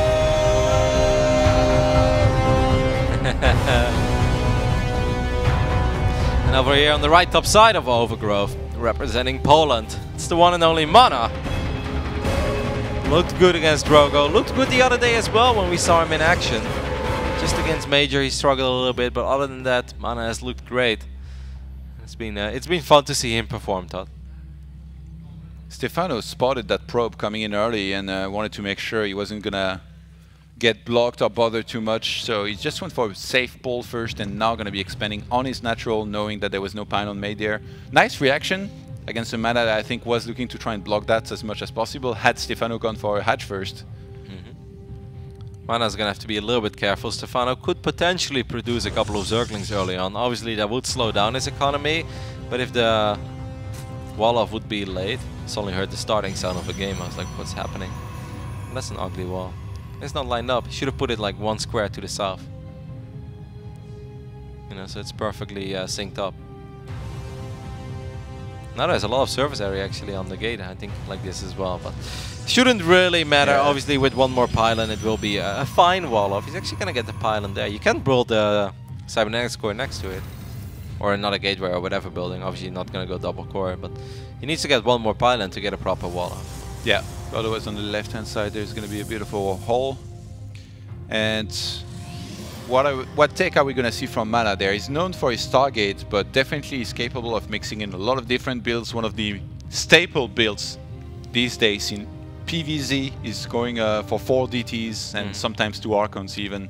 And over here on the right top side of Overgrowth, representing Poland, it's the one and only Mana. Looked good against Drogo. Looked good the other day as well when we saw him in action. Just against Major, he struggled a little bit, but other than that, Mana has looked great. It's been uh, it's been fun to see him perform, Todd. Stefano spotted that probe coming in early and uh, wanted to make sure he wasn't gonna get blocked or bothered too much, so he just went for a safe pull first and now gonna be expanding on his natural, knowing that there was no pylon made there. Nice reaction against a Mana that I think was looking to try and block that as much as possible, had Stefano gone for a hatch first. Mm-hmm. Mana's gonna have to be a little bit careful. Stefano could potentially produce a couple of Zerglings early on. Obviously that would slow down his economy, but if the wall-off would be late, I only heard the starting sound of the game. I was like, what's happening? And that's an ugly wall. It's not lined up. He should have put it like one square to the south. You know, so it's perfectly uh, synced up. Now there's a lot of surface area actually on the gate, I think, like this as well. But shouldn't really matter. Yeah. Obviously, with one more pylon, it will be a, a fine wall-off. He's actually going to get the pylon there. You can build the cybernetics core next to it. Or another gateway or whatever building. Obviously, not going to go double core, but he needs to get one more pylon to get a proper wall-off. Yeah, otherwise on the left-hand side there's going to be a beautiful hole. And what, I, what tech are we going to see from Mana there? He's known for his Stargate, but definitely he's capable of mixing in a lot of different builds. One of the staple builds these days in P V Z is going uh, for four D Ts and mm. sometimes two Archons even.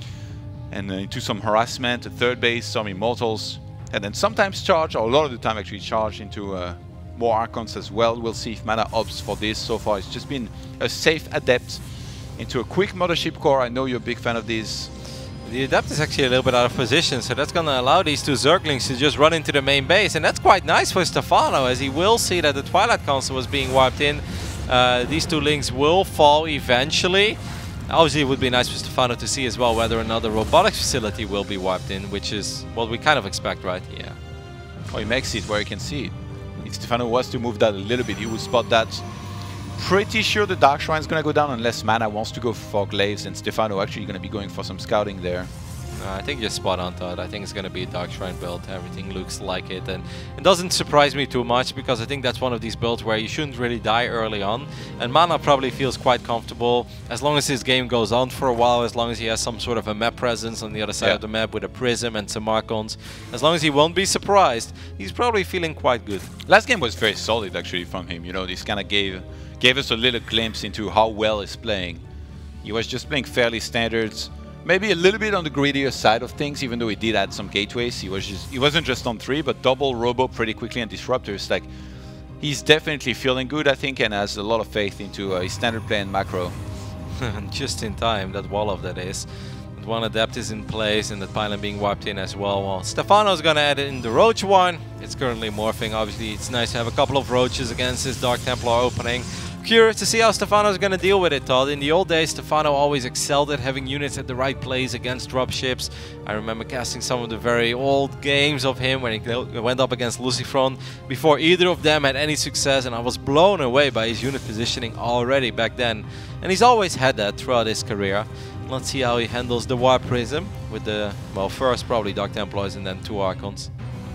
And uh, into some harassment, a third base, some Immortals. And then sometimes charge, or a lot of the time actually charge into uh, more Archons as well. We'll see if Mana opts for this. So far it's just been a safe Adept into a quick Mothership core. I know you're a big fan of these. The Adept is actually a little bit out of position, so that's going to allow these two Zerglings to just run into the main base. And that's quite nice for Stefano, as he will see that the Twilight Council was being wiped in. Uh, these two links will fall eventually. Obviously, it would be nice for Stefano to see as well whether another robotics facility will be wiped in, which is what we kind of expect, right? Yeah. Oh, he makes it where he can see it. If Stefano was to move that a little bit, he would spot that. Pretty sure the Dark Shrine is going to go down unless Mana wants to go for Glaives, and Stefano actually going to be going for some scouting there. Uh, I think you're spot on, Todd. I think it's going to be a Dark Shrine build. Everything looks like it. And it doesn't surprise me too much, because I think that's one of these builds where you shouldn't really die early on. And Mana probably feels quite comfortable as long as his game goes on for a while, as long as he has some sort of a map presence on the other side yeah. of the map with a Prism and some Archons. As long as he won't be surprised, he's probably feeling quite good. Last game was very solid actually from him. You know, this kind of gave, gave us a little glimpse into how well he's playing. He was just playing fairly standards. Maybe a little bit on the greedier side of things, even though he did add some gateways. He was just he wasn't just on three, but double Robo pretty quickly and Disruptors. Like, he's definitely feeling good, I think, and has a lot of faith into uh, his standard play and macro. Just in time, that wall-off that is. That one Adept is in place and that pylon being wiped in as well. Well, Stefano's gonna add in the Roach one. It's currently morphing. Obviously, it's nice to have a couple of Roaches against this Dark Templar opening. Curious to see how Stefano's going to deal with it, Todd. In the old days, Stefano always excelled at having units at the right place against dropships. I remember casting some of the very old games of him when he went up against Lucifron before either of them had any success, and I was blown away by his unit positioning already back then. And he's always had that throughout his career. Let's see how he handles the Warp Prism with the, well, first probably Dark Templars and then two Archons.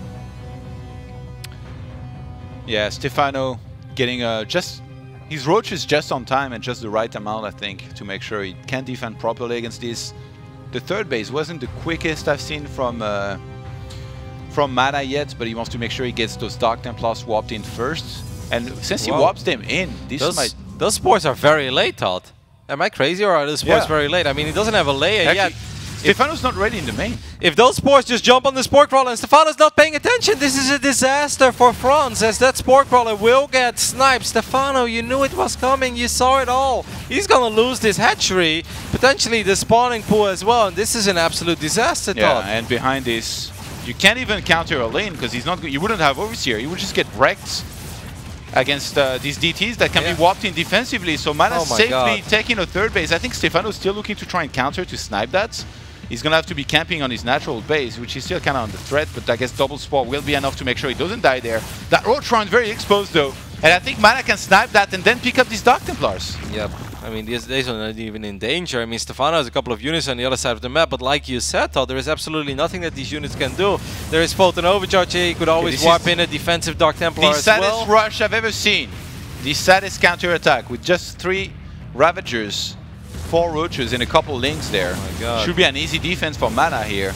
Yeah, Stefano getting uh, just... his Roach is just on time and just the right amount, I think, to make sure he can defend properly against this. The third base wasn't the quickest I've seen from uh, from Mana yet, but he wants to make sure he gets those Dark Templars warped in first. And since he Wow. warps them in, this Those, might... those spores are very late, Todd. Am I crazy, or are those spores Yeah. very late? I mean, he doesn't have a layer Actually, yet. Stefano's not ready in the main. If those spores just jump on the Spore Crawler and Stefano's not paying attention, this is a disaster for Franz, as that Spore Crawler will get sniped. Stefano, you knew it was coming, you saw it all. He's gonna lose this hatchery, potentially the spawning pool as well, and this is an absolute disaster, Yeah, Todd. and behind this, you can't even counter a lane because he's not. You wouldn't have Overseer. You would just get wrecked against uh, these D Ts that can Yeah. be warped in defensively. So Mana's Oh my safely God. taking a third base. I think Stefano's still looking to try and counter to snipe that. He's going to have to be camping on his natural base, which is still kind of under threat, but I guess double spot will be enough to make sure he doesn't die there. That Roach Run very exposed though, and I think Mana can snipe that and then pick up these Dark Templars. Yep. I mean, these days are not even in danger. I mean, Stefano has a couple of units on the other side of the map, but like you said, Todd, there is absolutely nothing that these units can do. There is Photon Overcharge here. He could always this warp is in a defensive Dark Templar The as saddest well. rush I've ever seen. The saddest counter attack with just three Ravagers, four Roaches, and a couple Links there. Oh my God. Should be an easy defense for Mana here.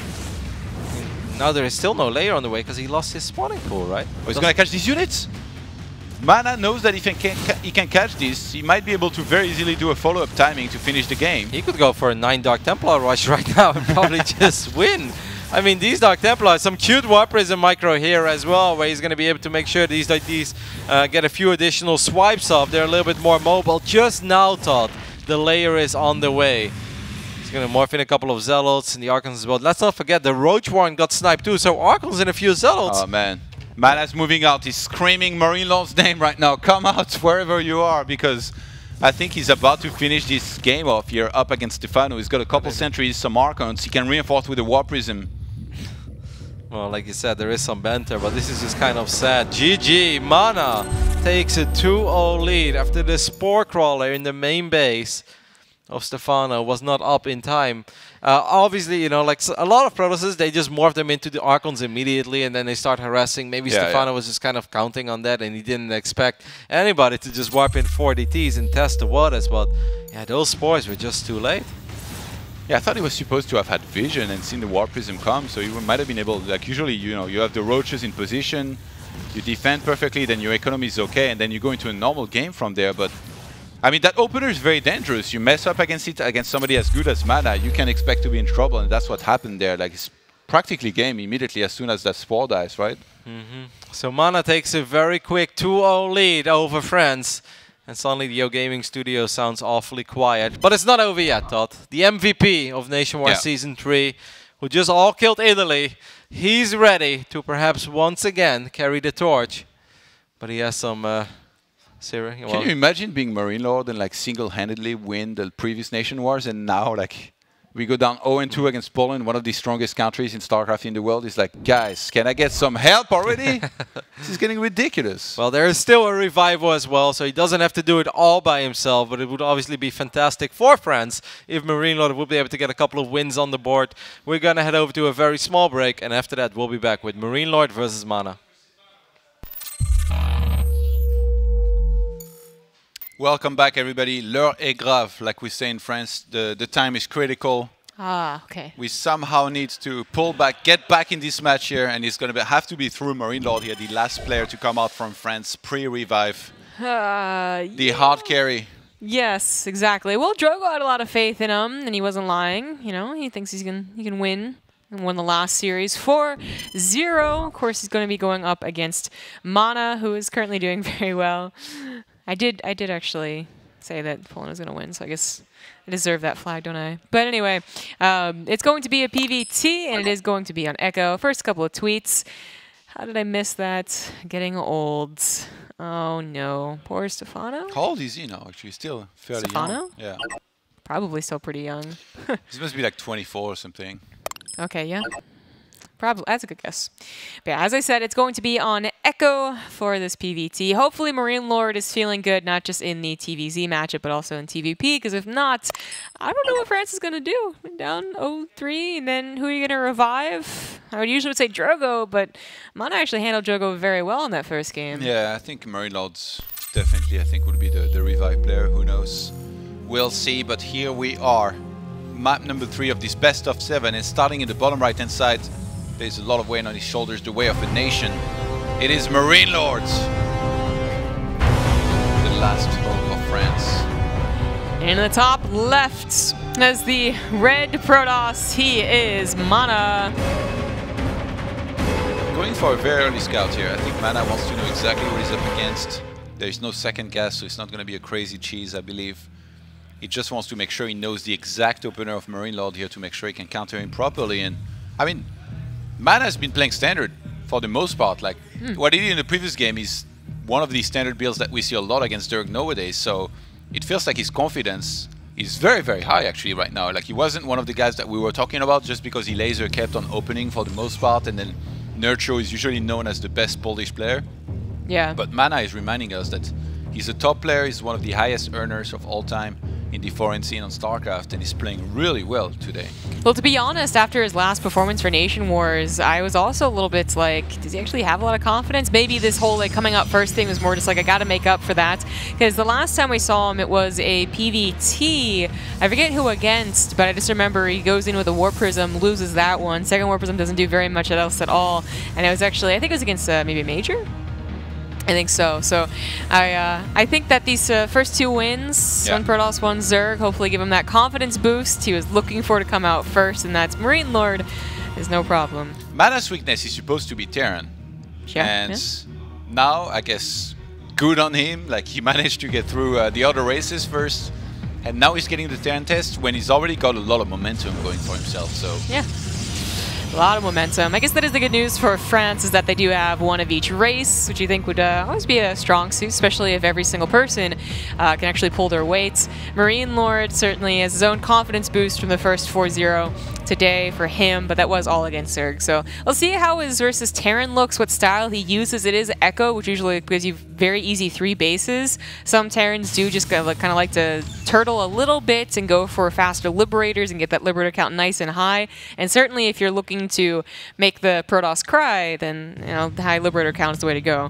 Now there is still no layer on the way because he lost his spawning pool, right? Oh, he's gonna catch these units? Mana knows that if he can, ca he can catch this, he might be able to very easily do a follow-up timing to finish the game. He could go for a nine Dark Templar rush right now and probably just win. I mean, these Dark Templars, some cute Warp Prism micro here as well, where he's going to be able to make sure these like these uh, get a few additional swipes off. They're a little bit more mobile. Just now, Todd, the layer is on the way. He's going to morph in a couple of Zealots and the Archons as well. Let's not forget the Roach Warren got sniped too, so Archons and a few Zealots. Oh man, Mana's moving out. He's screaming Marine Lord's name right now. Come out wherever you are, because I think he's about to finish this game off here up against Stefano. He's got a couple sentries, some Archons. He can reinforce with a Warp Prism. Well, like you said, there is some banter, but this is just kind of sad. G G, Mana takes a two oh lead after the Spore Crawler in the main base of Stefano was not up in time. Uh, obviously, you know, like a lot of Protosses, they just morph them into the Archons immediately and then they start harassing. Maybe yeah, Stefano yeah. was just kind of counting on that and he didn't expect anybody to just warp in four D Ts and test the waters, but yeah, those spores were just too late. Yeah, I thought he was supposed to have had vision and seen the Warp Prism come, so he might have been able, like usually, you know, you have the Roaches in position, you defend perfectly, then your economy is okay, and then you go into a normal game from there, but I mean, that opener is very dangerous. You mess up against it, against somebody as good as Mana, you can expect to be in trouble, and that's what happened there. Like, it's practically game immediately as soon as that Spore dies, right? Mm-hmm. So Mana takes a very quick two oh lead over France. And suddenly the Yo Gaming Studio sounds awfully quiet. But it's not over yet, Todd. The M V P of Nation War yeah. Season three, who just all killed Italy, he's ready to perhaps once again carry the torch. But he has some... Uh, Can well, you imagine being Marine Lord and like single-handedly win the previous Nation Wars, and now like we go down oh and two against Poland, one of the strongest countries in StarCraft in the world. It's like, guys, can I get some help already? This is getting ridiculous. Well, there is still a revival as well, so he doesn't have to do it all by himself, but it would obviously be fantastic for France if Marine Lord would be able to get a couple of wins on the board. We're going to head over to a very small break, and after that we'll be back with Marine Lord versus Mana. Welcome back, everybody. L'heure est grave, like we say in France. The, the time is critical. Ah, okay. We somehow need to pull back, get back in this match here, and it's going to have to be through Marine Lord here, the last player to come out from France pre-revive. Uh, the hard carry. Yes, exactly. Well, Drogo had a lot of faith in him, and he wasn't lying. You know, he thinks he's gonna he can win. And won the last series four zero. Of course, he's going to be going up against Mana, who is currently doing very well. I did I did actually say that Poland was going to win, so I guess I deserve that flag, don't I? But anyway, um, it's going to be a P V T, and it is going to be on Echo. First couple of tweets. How did I miss that? Getting old. Oh, no. Poor Stefano. How old is he now, actually? Still fairly Stefano? young. Yeah. Probably still pretty young. He must be like twenty-four or something. Okay, yeah. Probably. That's a good guess. But yeah, as I said, it's going to be on Echo for this P V T. Hopefully Marine Lord is feeling good, not just in the T V Z matchup, but also in T V P, because if not, I don't know what France is going to do. Down oh three, and then who are you going to revive? I would usually say Drogo, but Mana actually handled Drogo very well in that first game. Yeah, I think Marine Lord's definitely, I think, would be the, the revive player. Who knows? We'll see, but here we are. Map number three of this best of seven, and starting in the bottom right hand side, there's a lot of weight on his shoulders, the way of a nation. It is Marine Lords, the last hope of France. In the top left, as the red Protoss, he is Mana. Going for a very early scout here. I think Mana wants to know exactly what he's up against. There's no second guess, so it's not going to be a crazy cheese, I believe. He just wants to make sure he knows the exact opener of Marine Lord here to make sure he can counter him properly. And I mean, Mana has been playing standard for the most part. Like hmm. what he did in the previous game is one of these standard builds that we see a lot against Dirk nowadays. So it feels like his confidence is very, very high actually right now. Like he wasn't one of the guys that we were talking about just because he laser kept on opening for the most part, and then Nurture is usually known as the best Polish player. Yeah. But Mana is reminding us that he's a top player, he's one of the highest earners of all time. in the foreign scene on StarCraft, and he's playing really well today. Well, to be honest, after his last performance for Nation Wars, I was also a little bit like, does he actually have a lot of confidence? Maybe this whole like coming up first thing was more just like, I got to make up for that. Because the last time we saw him, it was a P V T. I forget who against, but I just remember he goes in with a Warp Prism, loses that one. Second Warp Prism doesn't do very much else at all. And it was actually, I think it was against uh, maybe a Major? I think so. So I uh, I think that these uh, first two wins, yeah. one Protoss, one Zerg, hopefully give him that confidence boost he was looking for to come out first, and that's Marine Lord is no problem. Mana's weakness is supposed to be Terran. Yeah, and yeah. now, I guess, good on him. Like, he managed to get through uh, the other races first, and now he's getting the Terran test when he's already got a lot of momentum going for himself. So yeah. A lot of momentum. I guess that is the good news for France, is that they do have one of each race, which you think would uh, always be a strong suit, especially if every single person uh, can actually pull their weight. Marine Lord certainly has his own confidence boost from the first four zero today for him, but that was all against Zerg. So we'll see how his versus Terran looks, what style he uses. It is Echo, which usually gives you very easy three bases. Some Terrans do just kind of like to turtle a little bit and go for faster Liberators and get that Liberator count nice and high. And certainly if you're looking to make the Protoss cry, then you know the high Liberator count is the way to go.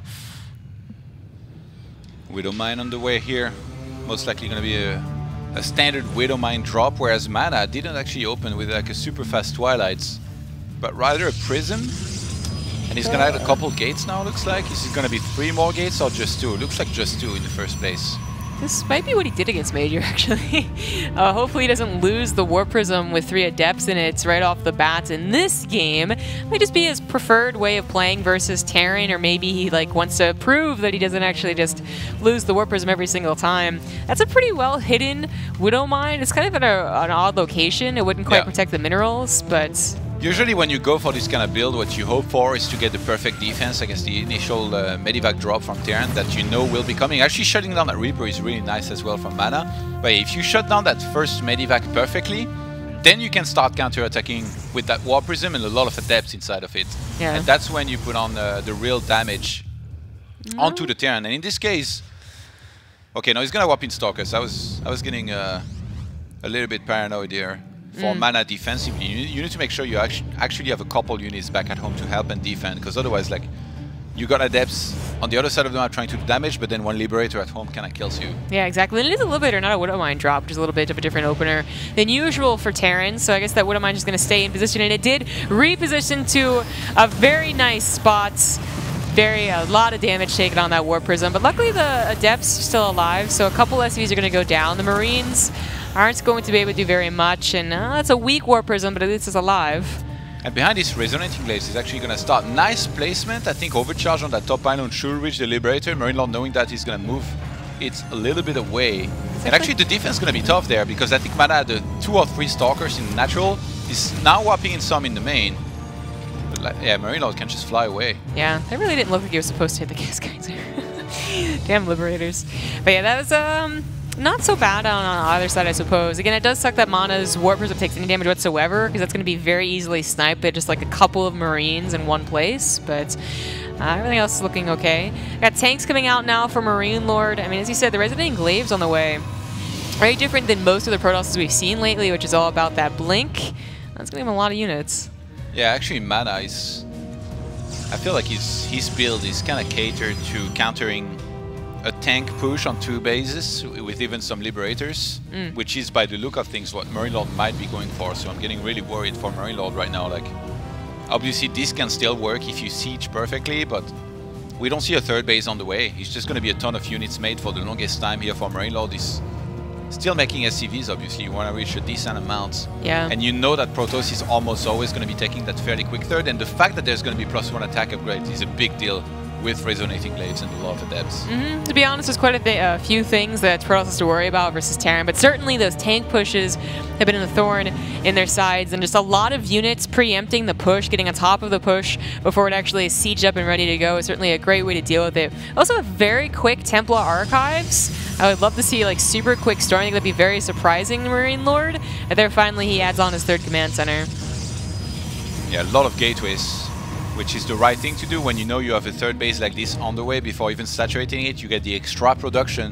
Widowmine on the way here. Most likely going to be a, a standard Widowmine drop, whereas Mana didn't actually open with like a super fast Twilights, but rather a Prism. And he's going to add a couple gates now, looks like. Is it going to be three more gates or just two? It looks like just two in the first place. This might be what he did against Major, actually. uh, hopefully he doesn't lose the Warp Prism with three Adepts in it right off the bat in this game. It might just be his preferred way of playing versus Terran, or maybe he like wants to prove that he doesn't actually just lose the Warp Prism every single time. That's a pretty well hidden Widowmine. It's kind of in a, an odd location. It wouldn't quite Yeah. protect the minerals, but... Usually when you go for this kind of build, what you hope for is to get the perfect defense against the initial uh, Medivac drop from Terran that you know will be coming. Actually, shutting down that Reaper is really nice as well from Mana. But if you shut down that first Medivac perfectly, then you can start counter-attacking with that Warp Prism and a lot of Adepts inside of it. Yeah. And that's when you put on uh, the real damage no. onto the Terran. And in this case... Okay, no, he's gonna warp in Stalkers. I was, I was getting uh, a little bit paranoid here. For mm. Mana defensively, you, you need to make sure you actu actually have a couple units back at home to help and defend, because otherwise, like, you got Adepts on the other side of the map trying to do damage, but then one Liberator at home kind of kills you. Yeah, exactly. And it is a Liberator, not a Widowmine drop, which is a little bit of a different opener than usual for Terran, so I guess that Widowmine is going to stay in position, and it did reposition to a very nice spot. Very, a lot of damage taken on that Warp Prism, but luckily the Adepts are still alive, so a couple S Vs are going to go down. The Marines aren't going to be able to do very much, and uh, it's a weak Warp Prism, but at least it's alive. And behind this Resonating Blades is actually going to start. Nice placement. I think overcharge on that top pylon should reach the Liberator. Marine Lord, knowing that, he's going to move it a little bit away. Exactly. And actually the defense is going to be tough there, because I think Mana had the two or three Stalkers in the natural. He's now warping in some in the main. But like, yeah, Marine Lord can just fly away. Yeah, that really didn't look like he was supposed to hit the Gas Geyser. Damn Liberators. But yeah, that was... um. not so bad on, on either side, I suppose. Again, it does suck that Mana's Warp Prism takes any damage whatsoever, because that's going to be very easily sniped at just like a couple of Marines in one place, but uh, everything else is looking okay. Got tanks coming out now for Marine Lord. I mean, as you said, the Resonating Glaive's on the way. Very different than most of the Protosses we've seen lately, which is all about that blink. That's going to give him a lot of units. Yeah, actually Mana is... I feel like his, his build is kind of catered to countering a tank push on two bases with even some Liberators, mm. which is, by the look of things, what Marine Lord might be going for. So I'm getting really worried for Marine Lord right now. Like, obviously this can still work if you siege perfectly, but we don't see a third base on the way. It's just going to be a ton of units made for the longest time here for Marine Lord. He's still making S C Vs, obviously. You want to reach a decent amount. Yeah. And you know that Protoss is almost always going to be taking that fairly quick third, and the fact that there's going to be plus one attack upgrade is a big deal with Resonating Glaives and a lot of Adepts. Mm-hmm. To be honest, there's quite a th uh, few things that Protoss has to worry about versus Terran, but certainly those tank pushes have been in the thorn in their sides, and just a lot of units preempting the push, getting on top of the push before it actually is sieged up and ready to go is certainly a great way to deal with it. Also, very quick Templar archives. I would love to see like super quick story. I think that'd be very surprising to Marine Lord. And there finally he adds on his third command center. Yeah, a lot of gateways, which is the right thing to do when you know you have a third base like this on the way. Before even saturating it, you get the extra production,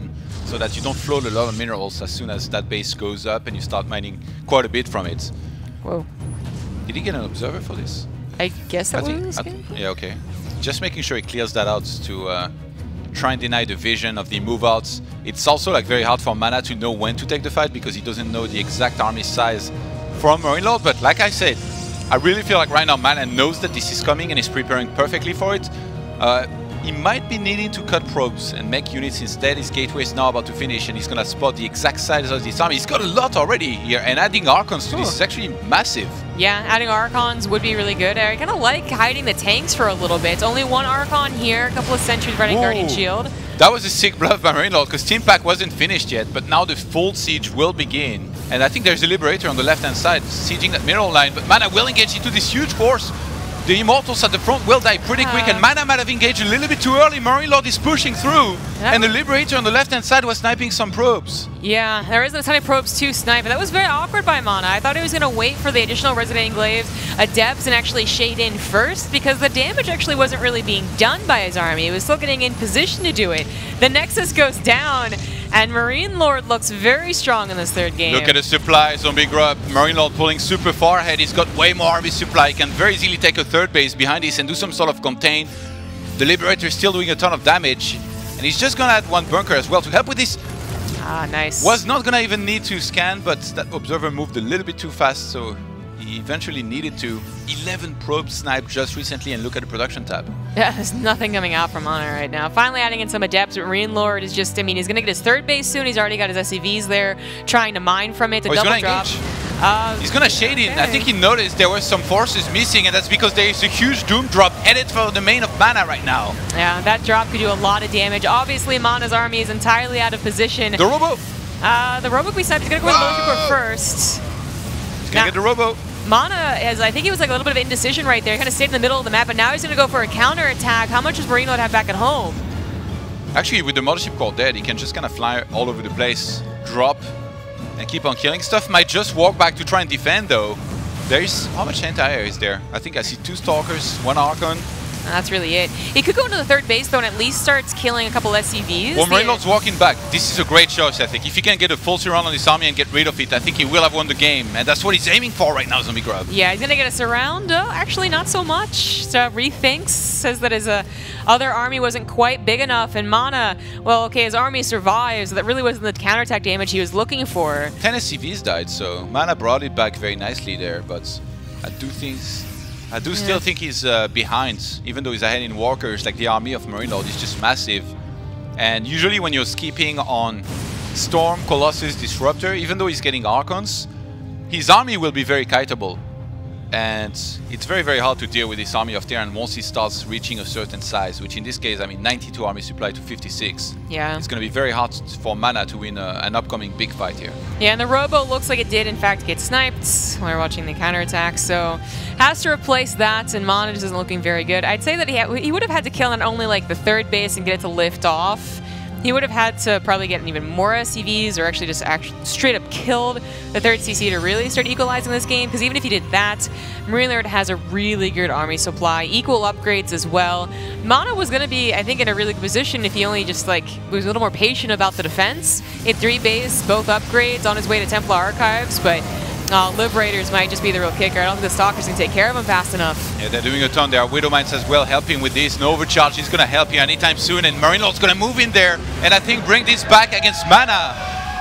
so that you don't float a lot of minerals as soon as that base goes up and you start mining quite a bit from it. Whoa. Did he get an observer for this? I guess that I think, was I good. th yeah, okay. Just making sure he clears that out to uh, try and deny the vision of the move outs. It's also like very hard for Mana to know when to take the fight because he doesn't know the exact army size from Marine Lord. But like I said, I really feel like right now Mana knows that this is coming and is preparing perfectly for it. Uh, he might be needing to cut probes and make units instead. His gateway is now about to finish and he's gonna spot the exact size of this army. He's got a lot already here, and adding Archons to Ooh. this is actually massive. Yeah, adding Archons would be really good. I kind of like hiding the tanks for a little bit. Only one Archon here, a couple of sentries running Whoa. Guardian Shield. That was a sick bluff by Marine Lord because Team Pack wasn't finished yet, but now the full siege will begin. And I think there's a Liberator on the left-hand side, sieging that mineral line, but Mana will engage into this huge force. The Immortals at the front will die pretty quick, and Mana might have engaged a little bit too early. Marine Lord is pushing through, Yeah. and the Liberator on the left-hand side was sniping some probes. Yeah, there isn't a ton of probes to snipe, and that was very awkward by Mana. I thought he was going to wait for the additional Resident Enclaves, Adepts, and actually shade in first, because the damage actually wasn't really being done by his army. He was still getting in position to do it. The Nexus goes down, and Marine Lord looks very strong in this third game. Look at the supply, Zombie Grub. Marine Lord pulling super far ahead. He's got way more army supply. He can very easily take a third base behind this and do some sort of contain. The Liberator is still doing a ton of damage. And he's just gonna add one bunker as well to help with this. Ah, nice. Was not gonna even need to scan, but that Observer moved a little bit too fast, so he eventually needed to. eleven probes sniped just recently, and look at the production tab. Yeah, there's nothing coming out from Mana right now. Finally adding in some Adepts, but Marine Lord is just, I mean, he's going to get his third base soon. He's already got his S C Vs there, trying to mine from it, to Oh, he's double gonna drop. engage. Uh, He's gonna shade in. I okay. think he noticed there were some forces missing, and that's because there is a huge Doom drop headed for the main of Mana right now. Yeah, that drop could do a lot of damage. Obviously, Mana's army is entirely out of position. The Robo! Uh, the Robo we said is going to go with Whoa! Logic first. He's gonna Now- get the Robo. Mana has, I think he was like a little bit of indecision right there. Kind of stayed in the middle of the map, but now he's going to go for a counter attack. How much does Marine Lord have back at home? Actually, with the Mothership Core dead, he can just kind of fly all over the place, drop, and keep on killing stuff. Might just walk back to try and defend, though. There's... how much anti-air is there? I think I see two Stalkers, one Archon. That's really it. He could go into the third base, though, and at least starts killing a couple S C Vs. Well, Marine The- Lord's walking back. This is a great choice, I think. If he can get a full surround on this army and get rid of it, I think he will have won the game. And that's what he's aiming for right now, Zombie Grub. Yeah, he's going to get us around. Uh, actually, not so much. So rethinks, says that his uh, other army wasn't quite big enough. And Mana, well, okay, his army survives. That really wasn't the counterattack damage he was looking for. ten S C Vs died, so Mana brought it back very nicely there, but I do think... I do still think he's uh, behind, even though he's ahead in walkers. Like the army of Marine Lord is just massive. And usually when you're skipping on Storm, Colossus, Disruptor, even though he's getting Archons, his army will be very kiteable. And it's very, very hard to deal with this army of Terran once he starts reaching a certain size, which in this case, I mean, ninety-two army supply to fifty-six. Yeah. It's going to be very hard for Mana to win a, an upcoming big fight here. Yeah, and the Robo looks like it did, in fact, get sniped while we're watching the counterattack. So has to replace that, and Mana just isn't looking very good. I'd say that he, ha he would have had to kill not only like the third base and get it to lift off. He would have had to probably get even more S C Vs or actually just act straight up killed the third C C to really start equalizing this game, because even if he did that, Marine Lord has a really good army supply, equal upgrades as well. Mana was going to be, I think, in a really good position if he only just like was a little more patient about the defense. Hit three base, both upgrades on his way to Templar Archives, but uh, Liberators might just be the real kicker. I don't think the Stalkers can take care of him fast enough. Yeah, they're doing a ton. There are Widow Mines as well helping with this. No overcharge is going to help you anytime soon, and Marine Lord's going to move in there and I think bring this back against Mana.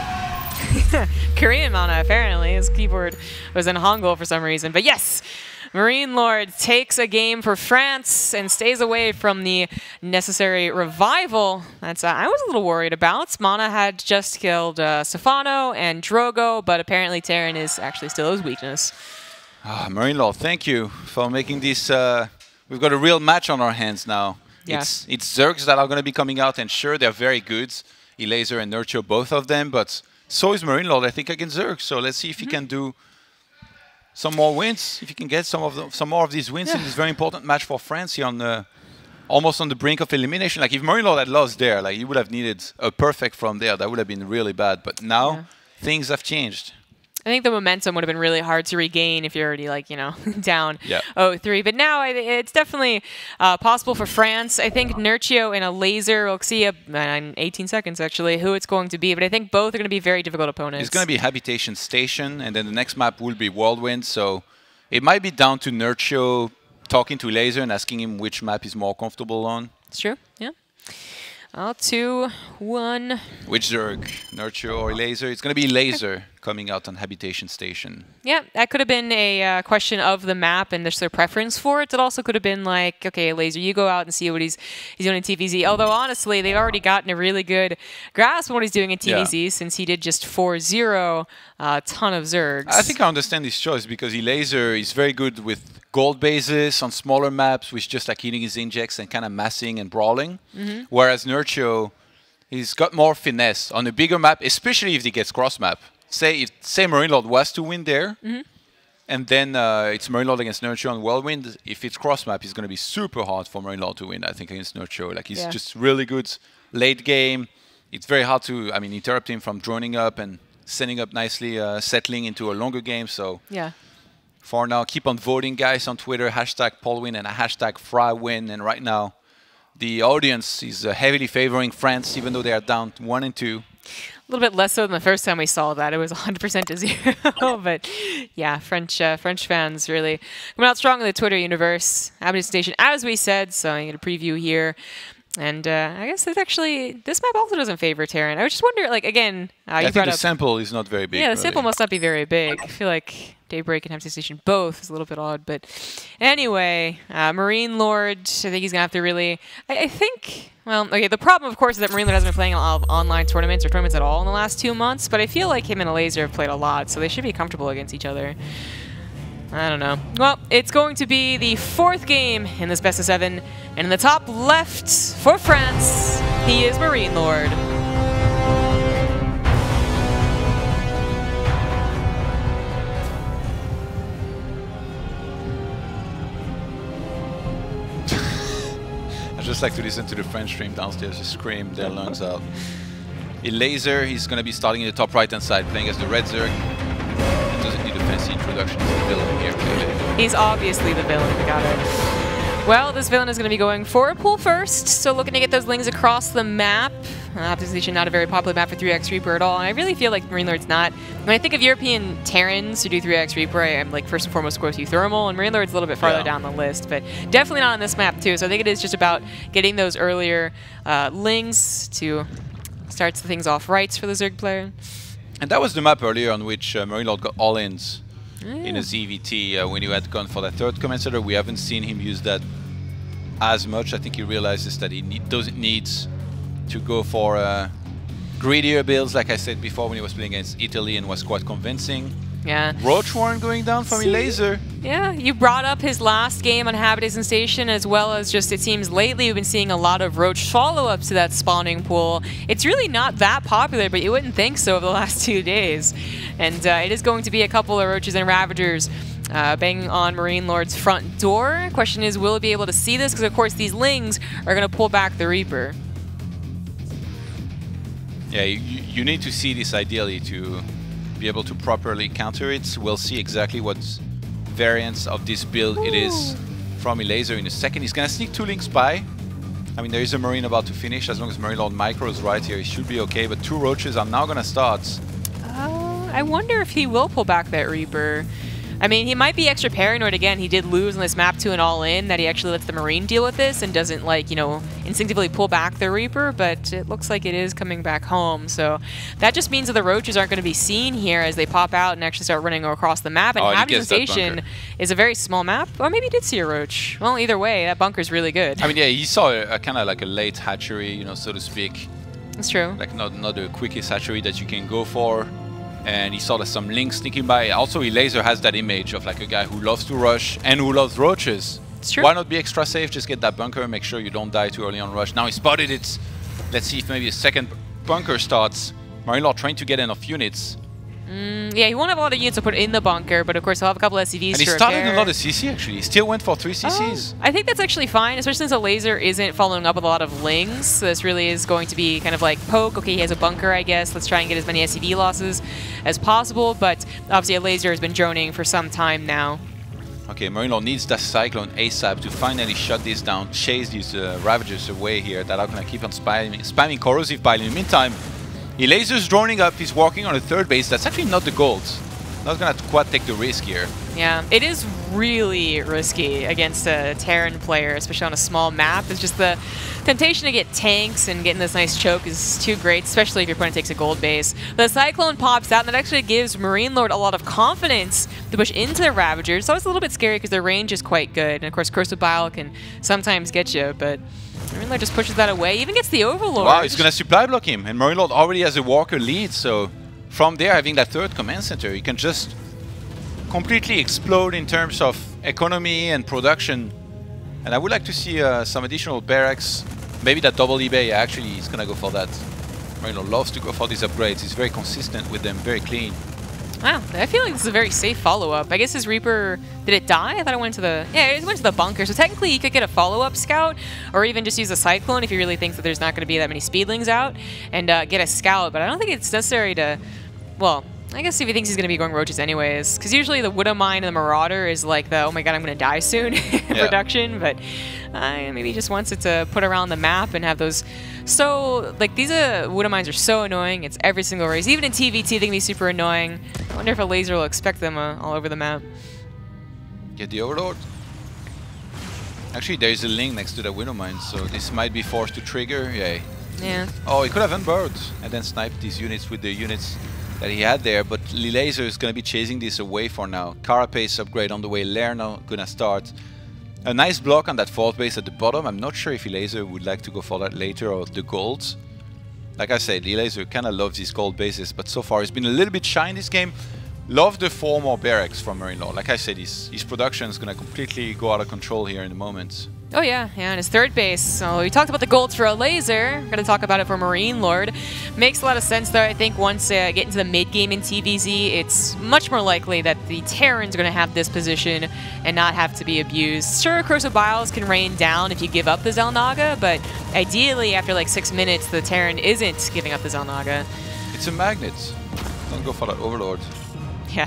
Korean Mana, apparently. His keyboard was in Hangul for some reason. But yes, Marine Lord takes a game for France and stays away from the necessary revival. That's uh, I was a little worried about. Mana had just killed uh, Stefano and Drogo, but apparently Terran is actually still his weakness. Ah, Marine Lord, thank you for making this. Uh, we've got a real match on our hands now. Yeah. It's, it's Zergs that are going to be coming out, and sure, they're very good. Elaser and Nurture, both of them, but so is Marine Lord, I think, against Zergs. So let's see if he Mm-hmm. can do some more wins, if he can get some of the, some more of these wins Yeah. in this very important match for France here on the almost on the brink of elimination. Like if Marine Lord had lost there, like he would have needed a perfect from there. That would have been really bad. But now Yeah. things have changed. I think the momentum would have been really hard to regain if you're already, like, you know, down Yeah. oh three. But now I, it's definitely uh, possible for France. I think Nerchio and a laser, we'll see uh, in eighteen seconds, actually, who it's going to be. But I think both are going to be very difficult opponents. It's going to be Habitation Station, and then the next map will be Whirlwind. So it might be down to Nerchio talking to Laser and asking him which map he's more comfortable on. It's true, yeah. All two, one. Which Zerg, Nerchio or Laser? It's going to be Laser coming out on Habitation Station. Yeah, that could have been a uh, question of the map and just their preference for it. It also could have been like, okay, Laser, you go out and see what he's he's doing in T V Z. Although, honestly, they've already gotten a really good grasp of what he's doing in T V Z yeah. since he did just four zero a uh, ton of Zergs. I think I understand his choice because he Laser is very good with gold bases on smaller maps, with just like hitting his injects and kind of massing and brawling. Mm-hmm. Whereas Nerchio, he's got more finesse on a bigger map, especially if he gets cross map. Say if say Marine Lord was to win there, mm-hmm. and then uh, it's Marine Lord against Nerchio on Whirlwind. If it's cross map, it's going to be super hard for Marine Lord to win, I think, against Nerchio. Like he's yeah. just really good late game. It's very hard to, I mean, interrupt him from droning up and setting up nicely, uh, settling into a longer game. So yeah. For now, keep on voting, guys, on Twitter. Hashtag PaulWin and hashtag FryWin. And right now, the audience is uh, heavily favoring France, even though they are down one and two. A little bit less so than the first time we saw that. It was one hundred percent to zero. But yeah, French uh, French fans really coming out strong in the Twitter universe. Habitation Station, as we said. So I'm going to preview here. And uh, I guess it's actually, this map also doesn't favor Terran. I was just wondering, like, again, uh, I you think the up, sample is not very big. Yeah, the really. sample must not be very big. I feel like Daybreak and Habitation Station both is a little bit odd. But anyway, uh, Marine Lord, I think he's going to have to really, I, I think, well, okay, the problem, of course, is that Marine Lord hasn't been playing a lot of online tournaments or tournaments at all in the last two months. But I feel like him and a Laser have played a lot, so they should be comfortable against each other. I don't know. Well, it's going to be the fourth game in this best of seven. And in the top left for France, he is Marine Lord. I just like to listen to the French stream downstairs just scream their lungs out. A Laser, he's going to be starting in the top right-hand side, playing as the Red Zerg. Doesn't need a fancy introduction. He's the villain here, clearly. He's obviously the villain. We got it. Well, this villain is going to be going for a pull first, so looking to get those lings across the map. Uh, Habitation, not a very popular map for three X Reaper at all, and I really feel like Marine Lord's not. When I think of European Terrans who do three X Reaper, I'm like first and foremost go to Thermal, and Marine Lord's a little bit farther yeah. down the list, but definitely not on this map too. So I think it is just about getting those earlier uh, lings to start things off right for the Zerg player. And that was the map earlier on which uh, Marine Lord got all-ins yeah. in a Z V T uh, when he had gone for that third command center. We haven't seen him use that as much. I think he realizes that he need, doesn't need to go for uh, greedier builds, like I said before when he was playing against Italy and was quite convincing. Yeah. Roach Warren going down from a Laser. Yeah, you brought up his last game on Habitation Station, as well as just, it seems lately we've been seeing a lot of Roach follow-ups to that spawning pool. It's really not that popular, but you wouldn't think so over the last two days. And uh, it is going to be a couple of Roaches and Ravagers uh, banging on Marine Lord's front door. Question is, will it be able to see this? Because of course these Lings are going to pull back the Reaper. Yeah, you, you need to see this ideally to be able to properly counter it. We'll see exactly what variants of this build Ooh. it is from a Laser in a second. He's gonna sneak two Lings by. I mean, there is a Marine about to finish. As long as Marine Lord Micro is right here, he should be okay. But two Roaches are now gonna start. Uh, I wonder if he will pull back that Reaper. I mean, he might be extra paranoid again. He did lose on this map to an all-in, that he actually lets the Marine deal with this and doesn't, like, you know, instinctively pull back the Reaper, but it looks like it is coming back home. So that just means that the Roaches aren't going to be seen here as they pop out and actually start running across the map. And oh, Habitation Station is a very small map. Or maybe he did see a Roach. Well, either way, that bunker's really good. I mean, yeah, he saw a, a kind of like a late hatchery, you know, so to speak. That's true. Like not, not the quickest hatchery that you can go for. And he saw that some Lings sneaking by. Also, he Laser has that image of like a guy who loves to rush and who loves Roaches. It's true. Why not be extra safe? Just get that bunker, make sure you don't die too early on rush. Now he spotted it. Let's see if maybe a second bunker starts. Marine Lord trying to get enough units. Mm, yeah, he won't have a lot of units to put in the bunker, but of course he'll have a couple S C Vs And he to started repair. a lot of C C actually. He still went for three C Cs. Oh, I think that's actually fine, especially since a laser isn't following up with a lot of lings. So this really is going to be kind of like poke. Okay, he has a bunker, I guess. Let's try and get as many S C V losses as possible. But obviously a laser has been droning for some time now. Okay, Marine Lord needs that Cyclone ASAP to finally shut this down, chase these uh, Ravagers away here that are going to keep on spamming, spamming Corrosive Bile. In the meantime, he lasers droning up, he's working on a third base. That's actually not the gold. Not going to quite take the risk here. Yeah, it is really risky against a Terran player, especially on a small map. It's just the temptation to get tanks and getting this nice choke is too great, especially if your opponent takes a gold base. The Cyclone pops out, and that actually gives Marine Lord a lot of confidence to push into the Ravagers. So it's a little bit scary because their range is quite good. And of course, Corrosive Bile can sometimes get you, but Marine Lord just pushes that away, even gets the Overlord. Wow, he's going to supply block him. And Marine Lord already has a Walker lead, so from there, having that third command center, he can just completely explode in terms of economy and production. And I would like to see uh, some additional barracks. Maybe that double eBay, yeah, actually, he's going to go for that. Marine Lord loves to go for these upgrades. He's very consistent with them, very clean. Wow, I feel like this is a very safe follow-up. I guess his Reaper, did it die? I thought it went to the, yeah, it went to the bunker. So technically he could get a follow-up scout, or even just use a Cyclone if he really thinks that there's not going to be that many Speedlings out, and uh, get a scout. But I don't think it's necessary to, well, I guess if he thinks he's going to be going roaches anyways, because usually the Widowmine and the Marauder is like the, oh my god, I'm going to die soon Yeah. production, but uh, maybe he just wants it to put around the map and have those. So, like, these uh, Widowmines are so annoying. It's every single race. Even in T V T, they can be super annoying. I wonder if a laser will expect them uh, all over the map. Get the Overlord. Actually, there is a link next to the Widowmine, so this might be forced to trigger. Yeah. Yeah. Oh, he could have unbarred and then sniped these units with the units that he had there, but Laser is going to be chasing this away for now. Carapace upgrade on the way, Lerna gonna start. A nice block on that fourth base at the bottom. I'm not sure if Laser would like to go for that later or the golds. Like I said, Laser kind of loves these gold bases, but so far he's been a little bit shy in this game. Love the four more barracks from Marine Lord. Like I said, his, his production is going to completely go out of control here in a moment. Oh yeah, yeah, and his third base. So we talked about the golds for a laser. We're gonna talk about it for Marine Lord. Makes a lot of sense though. I think once uh, get into the mid game in T V Z, it's much more likely that the Terrans are gonna have this position and not have to be abused. Sure, Corrosive Biles can rain down if you give up the Xel'Naga, but ideally after like six minutes, the Terran isn't giving up the Xel'Naga. It's a magnet. Don't go for that Overlord. Yeah,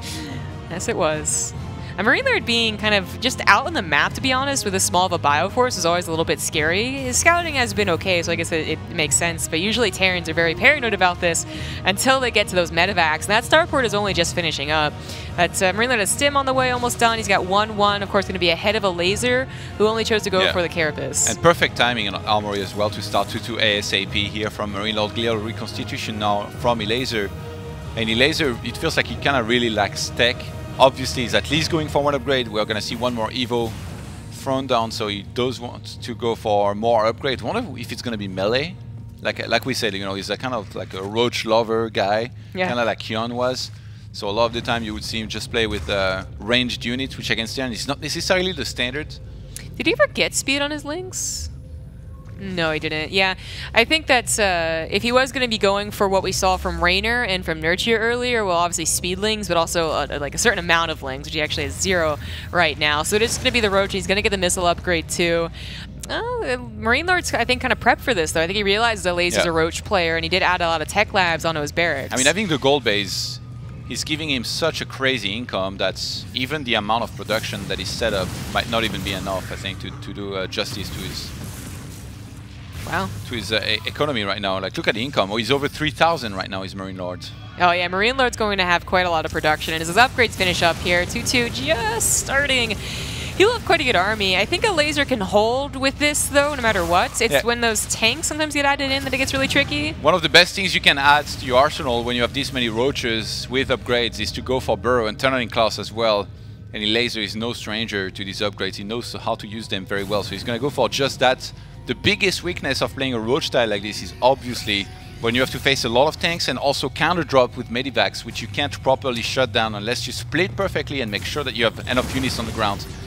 yes it was. A Marine Lord being kind of just out on the map, to be honest, with as small of a Bioforce is always a little bit scary. His scouting has been okay, so I guess it, it makes sense, but usually Terrans are very paranoid about this until they get to those medevacs, and that starport is only just finishing up. But uh, Marine Lord has Stim on the way, almost done. He's got one one, of course, going to be ahead of a laser, who only chose to go Yeah. for the Carapace. And perfect timing on Armory as well to start two two ASAP here from Marine Lord. Glial Reconstitution now from Elaser. And Elaser, it feels like he kind of really lacks tech. Obviously, he's at least going for one upgrade. We're going to see one more Evo thrown down, so he does want to go for more upgrade. I wonder if it's going to be melee. Like like we said, you know, he's a kind of like a roach lover guy, Yeah. kind of like Hyun was. So a lot of the time you would see him just play with uh, ranged units, which I can stand. It's not necessarily the standard. Did he ever get speed on his links? No, he didn't. Yeah, I think that uh, if he was going to be going for what we saw from Raynor and from Nurture earlier, well, obviously speedlings, but also uh, like a certain amount of lings, which he actually has zero right now. So it is going to be the Roach. He's going to get the missile upgrade too. Uh, Marine Lord's, I think, kind of prepped for this, though. I think he realized that Laser's Yeah. a Roach player, and he did add a lot of tech labs onto his barracks. I mean, having the gold base is giving him such a crazy income that even the amount of production that is set up might not even be enough, I think, to, to do uh, justice to his Wow. to his uh, e economy right now. Like, look at the income. Oh, he's over three thousand right now, he's Marine Lord. Oh yeah, Marine Lord's going to have quite a lot of production, and as his upgrades finish up here, two two just starting. He'll have quite a good army. I think a laser can hold with this, though, no matter what. It's Yeah. when those tanks sometimes get added in that it gets really tricky. One of the best things you can add to your arsenal when you have this many roaches with upgrades is to go for Burrow and Tunneling Class as well. And Laser is no stranger to these upgrades. He knows how to use them very well, so he's going to go for just that. The biggest weakness of playing a roach style like this is obviously when you have to face a lot of tanks and also counter drop with medivacs, which you can't properly shut down unless you split perfectly and make sure that you have enough units on the ground.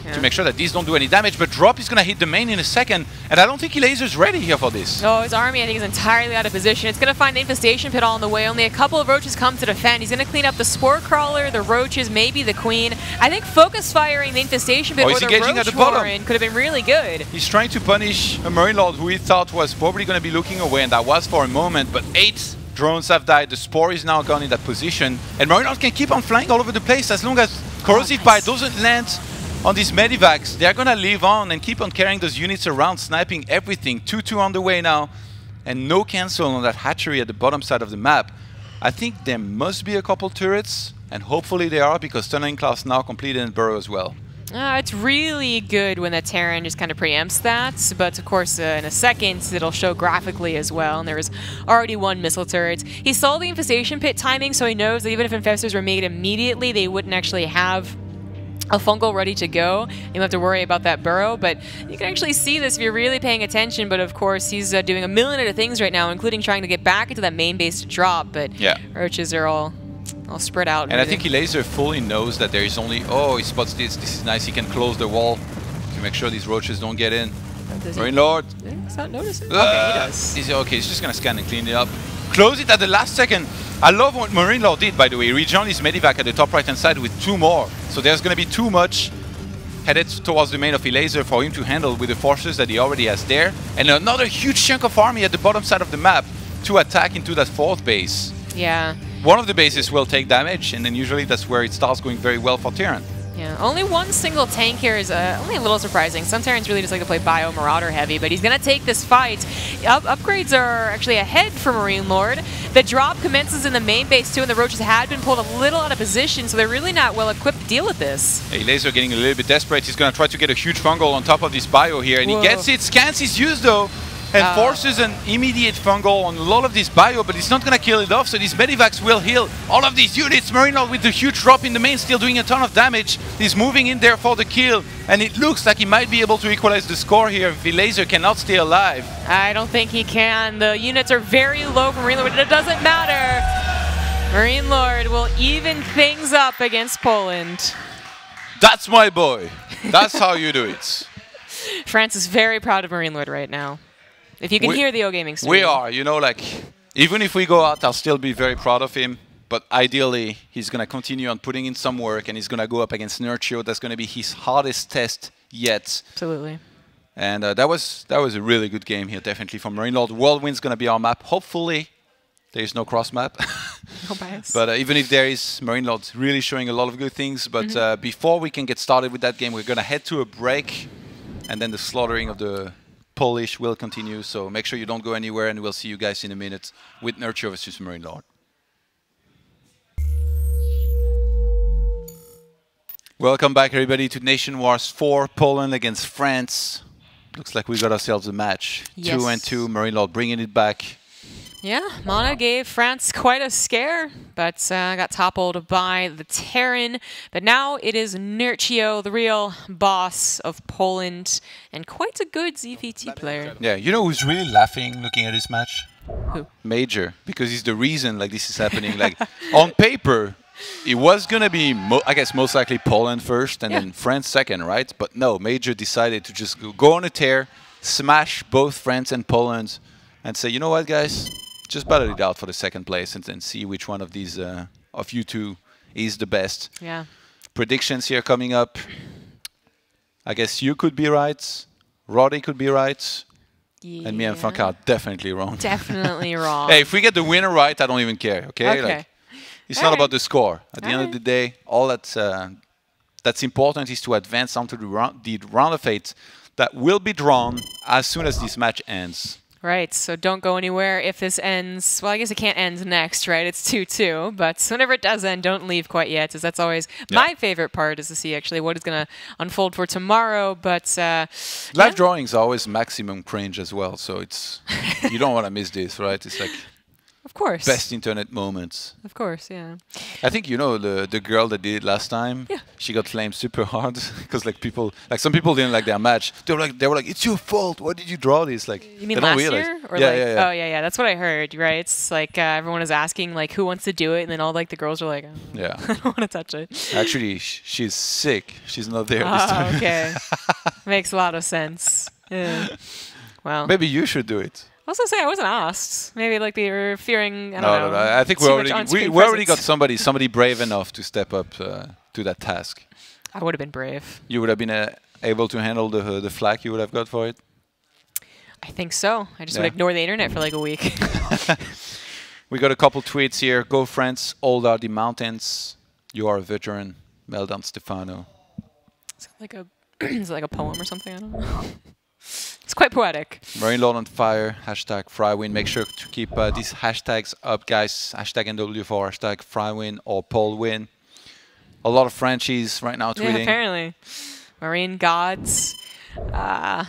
Yeah. to make sure that these don't do any damage. But Drop is going to hit the main in a second, and I don't think Laser's ready here for this. Oh, his army, I think, is entirely out of position. It's going to find the Infestation Pit all on the way. Only a couple of roaches come to defend. He's going to clean up the Spore Crawler, the roaches, maybe the Queen. I think focus firing the Infestation Pit Oh, or he's the engaging Roach at the bottom. Warren could have been really good. He's trying to punish a Marine Lord who he thought was probably going to be looking away, and that was for a moment, but eight drones have died. The Spore is now gone in that position, and Marine Lord can keep on flying all over the place as long as Corrosive Oh, Bite nice. doesn't land on these medivacs. They're going to live on and keep on carrying those units around, sniping everything. two two on the way now, and no cancel on that hatchery at the bottom side of the map. I think there must be a couple turrets, and hopefully they are, because Tunneling Class now completed and Burrow as well. Uh, it's really good when the Terran just kind of preempts that, but of course uh, in a second it'll show graphically as well, and there was already one missile turret. He saw the Infestation Pit timing, so he knows that even if infestors were made immediately, they wouldn't actually have a fungal ready to go. You don't have to worry about that burrow, but you can actually see this if you're really paying attention. But of course, he's uh, doing a million other things right now, including trying to get back into that main base to drop, but Yeah. roaches are all all spread out. And I think Laser fully knows that there is only... Oh, he spots this. This is nice. He can close the wall to make sure these roaches don't get in. Does he- Marine Lord. He's not noticing. Uh, Okay, he does. He's, okay, he's just going to scan and clean it up. Close it at the last second. I love what Marine Lord did, by the way. He rejoined his medivac at the top right-hand side with two more. So there's going to be too much headed towards the main of Elaser for him to handle with the forces that he already has there. And another huge chunk of army at the bottom side of the map to attack into that fourth base. Yeah. One of the bases will take damage, and then usually that's where it starts going very well for Terran. Yeah, only one single tank here is uh, only a little surprising. Some Terrans really just like to play Bio Marauder heavy, but he's going to take this fight. Up upgrades are actually ahead for Marine Lord. The drop commences in the main base too, and the roaches had been pulled a little out of position, so they're really not well equipped to deal with this. Hey, Laser getting a little bit desperate. He's going to try to get a huge fungal on top of this bio here, and Whoa. he gets it. Scans his use though, and Oh. forces an immediate fungal on a lot of this bio, but it's not going to kill it off, so these medivacs will heal all of these units. Marine Lord with the huge drop in the main, still doing a ton of damage. He's moving in there for the kill, and it looks like he might be able to equalize the score here if the Laser cannot stay alive. I don't think he can. The units are very low for Marine Lord, but it doesn't matter. Marine Lord will even things up against Poland. That's my boy. That's how you do it. France is very proud of Marine Lord right now. If you can We- hear the O Gaming stream. We are, you know, like, even if we go out, I'll still be very proud of him. But ideally, he's going to continue on putting in some work, and he's going to go up against Nurchio. That's going to be his hardest test yet. Absolutely. And uh, that was that was a really good game here, definitely, from Marine Lord. Whirlwind's going to be our map. Hopefully, there is no cross map. No bias. But uh, even if there is, Marine Lord's really showing a lot of good things. But Mm-hmm. uh, before we can get started with that game, we're going to head to a break. And then the slaughtering of the Polish will continue. So make sure you don't go anywhere, and we'll see you guys in a minute with Nurture versus Marine Lord. Welcome back, everybody, to Nation Wars four, Poland against France. Looks like we got ourselves a match. Yes. Two and two, Marine Lord bringing it back. Yeah, Mana gave France quite a scare, but uh, got toppled by the Terran. But now it is Nurchio, the real boss of Poland, and quite a good Z V T player. Yeah, you know who's really laughing looking at this match? Who? Major, because he's the reason like this is happening. Like on paper, it was gonna be, mo I guess, most likely Poland first and Yeah. then France second, right? But no, Major decided to just go, go on a tear, smash both France and Poland, and say, you know what, guys, just battle it out for the second place and then see which one of these uh, of you two is the best. Yeah. Predictions here coming up. I guess you could be right, Roddy could be right, yeah. and me and Frank are definitely wrong. Definitely wrong. Hey, if we get the winner right, I don't even care. Okay, Okay. Like, it's All not right. about the score. At the All end of right. the day, all that's uh, that's important is to advance onto the round, the round of eight that will be drawn as soon as this match ends. Right, so don't go anywhere if this ends. Well, I guess it can't end next, right? It's two two, but whenever it does end, don't leave quite yet, because that's always Yeah. my favorite part, is to see actually what is going to unfold for tomorrow. But uh, Live yeah. drawings are always maximum cringe as well, so it's you don't want to miss this, right? It's like Of course. best internet moments. Of course, yeah. I think you know the the girl that did it last time. Yeah. She got flamed super hard because like people, like some people didn't like their match. They were like, they were like, it's your fault. Why did you draw this? Like, You mean they don't last realize. year? Or yeah, like, yeah, yeah. Oh, yeah, yeah. That's what I heard, right? It's like uh, everyone is asking, like, who wants to do it? And then all, like, the girls are like, oh, Yeah. I don't want to touch it. Actually, sh she's sick. She's not there this Oh, time. okay. Makes a lot of sense. Yeah. Well, Maybe you should do it. I was going to say, I wasn't asked. Maybe, like, they were fearing, I don't No, know. no, no. I think we too already much we, on-screen we already got presence. somebody somebody brave enough to step up uh, to that task. I would have been brave. You would have been uh, able to handle the uh, the flack you would have got for it. I think so. I just Yeah. would ignore the internet for like a week. We got a couple tweets here. Go France, old are the mountains. You are a veteran. Well done, Stefano. Is that like a, is it like a poem or something? I don't know. It's quite poetic. Marine Lord on fire. Hashtag Frywin. Make sure to keep uh, these hashtags up, guys. Hashtag N W four. Hashtag Frywin or Paulwin. A lot of Frenchies right now Yeah, tweeting. apparently. Marine gods. Uh,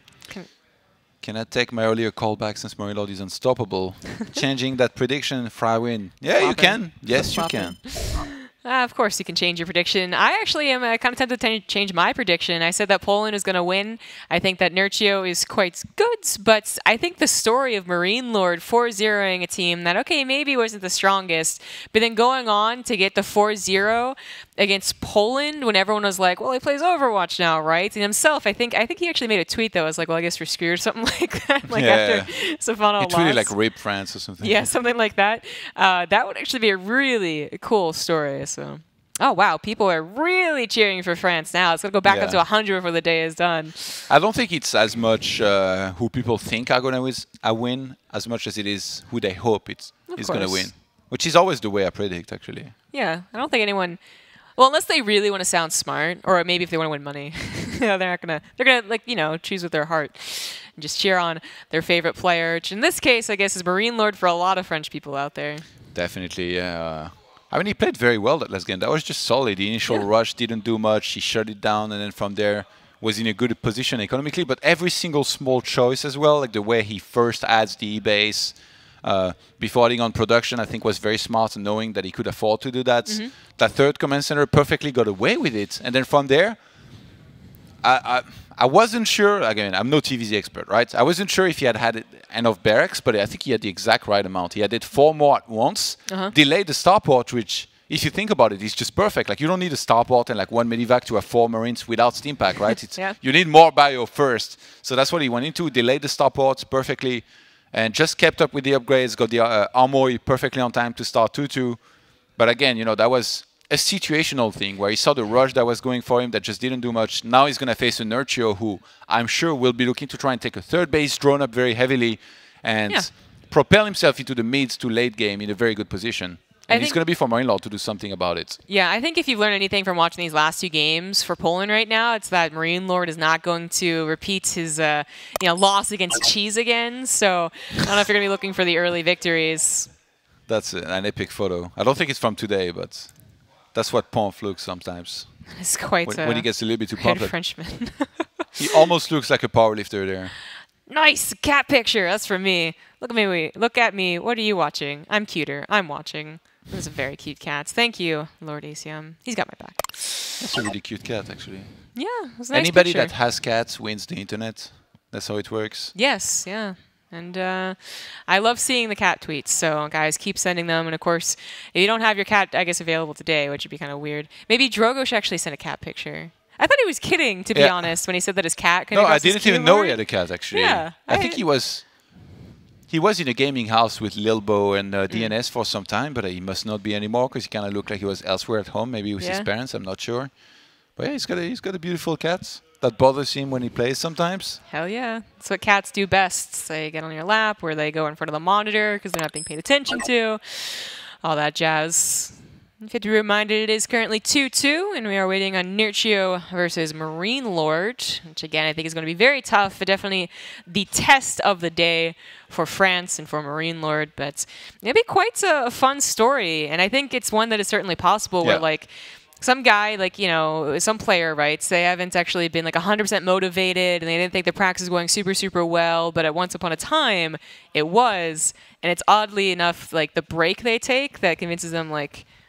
Can I take my earlier callback since Marine Lord is unstoppable? Changing that prediction, Frywin. Yeah, you Flopping. can. Yes, you Flopping. can. Uh, of course, you can change your prediction. I actually am uh, kind of tempted to change my prediction. I said that Poland is going to win. I think that Nurcio is quite good, but I think the story of Marine Lord four zeroing a team that, okay, maybe wasn't the strongest, but then going on to get the four zero against Poland when everyone was like, well, he plays Overwatch now, right? And himself, I think I think he actually made a tweet that was like, well, I guess we're screwed or something like that. Like Yeah, after Stefano It's really lost. like Rip France or something. Yeah, something like that. Uh, that would actually be a really cool story. So, oh wow, people are really cheering for France now. It's gonna go back up Yeah. to one hundred before the day is done. I don't think it's as much uh, who people think are going to win, uh, win as much as it is who they hope it's Of is going to course. win, which is always the way I predict, actually. Yeah, I don't think anyone. Well, unless they really want to sound smart, or maybe if they want to win money, yeah, they're not gonna. They're gonna like you know choose with their heart and just cheer on their favorite player. Which in this case, I guess, is Marine Lord for a lot of French people out there. Definitely, yeah. I mean, he played very well that last game. That was just solid. The initial Yeah. rush didn't do much. He shut it down, and then from there was in a good position economically. But every single small choice as well, like the way he first adds the E-base uh, before adding on production, I think was very smart, and knowing that he could afford to do that. Mm-hmm. That third command center perfectly got away with it. And then from there, I, I, I wasn't sure. Again, I'm no T V Z expert, right? I wasn't sure if he had had enough barracks, but I think he had the exact right amount. He had it four more at once, Uh-huh. delayed the starport, which, if you think about it, is just perfect. Like, you don't need a starport and like one medivac to have four marines without steam pack, right? It's, Yeah. You need more bio first. So that's what he went into. Delayed the starports perfectly and just kept up with the upgrades, got the uh, armory perfectly on time to start two two. But again, you know, that was a situational thing where he saw the rush that was going for him that just didn't do much. Now he's going to face a Nurcio who I'm sure will be looking to try and take a third base, drawn up very heavily, and Yeah. propel himself into the mid to late game in a very good position. I And it's think- going to be for Marine Lord to do something about it. Yeah, I think if you've learned anything from watching these last two games for Poland right now, it's that Marine Lord is not going to repeat his uh, you know loss against Cheese again. So I don't know if you're going to be looking for the early victories. That's an epic photo. I don't think it's from today, but that's what Ponf looks sometimes. It's quite When, uh, when he gets a little bit too weird pumped. Frenchman. He almost looks like a powerlifter there. Nice cat picture. That's for me. Look at me. Look at me. What are you watching? I'm cuter. I'm watching. Those are very cute cats. Thank you, Lord A C M. He's got my back. That's a really cute cat, actually. Yeah, it was a nice Anybody picture. that has cats wins the internet. That's how it works. Yes, yeah. And uh, I love seeing the cat tweets. So, guys, keep sending them. And, of course, if you don't have your cat, I guess, available today, which would be kind of weird, maybe Drogosh actually sent a cat picture. I thought he was kidding, to be Yeah. honest, when he said that his cat couldn't No, I cross his didn't even know he keyboard. had a cat, actually. Yeah, I I- think he was... He was in a gaming house with Lilbo and uh, Mm. D N S for some time, but he must not be anymore because he kind of looked like he was elsewhere at home, maybe with his Yeah. parents, I'm not sure. But yeah, he's got a, he's got a beautiful cat that bothers him when he plays sometimes. Hell yeah. That's what cats do best. They get on your lap where they go in front of the monitor because they're not being paid attention to. All that jazz. If you have to be reminded, it is currently two two, and we are waiting on Nurcio versus Marine Lord, which again I think is going to be very tough, but definitely the test of the day for France and for Marine Lord. But it'll be quite a fun story, and I think it's one that is certainly possible where, Yeah. like, some guy, like, you know, some player, right, they haven't actually been, like, one hundred percent motivated, and they didn't think the practice was going super, super well, but at once upon a time, it was, and it's oddly enough, like, the break they take that convinces them, like,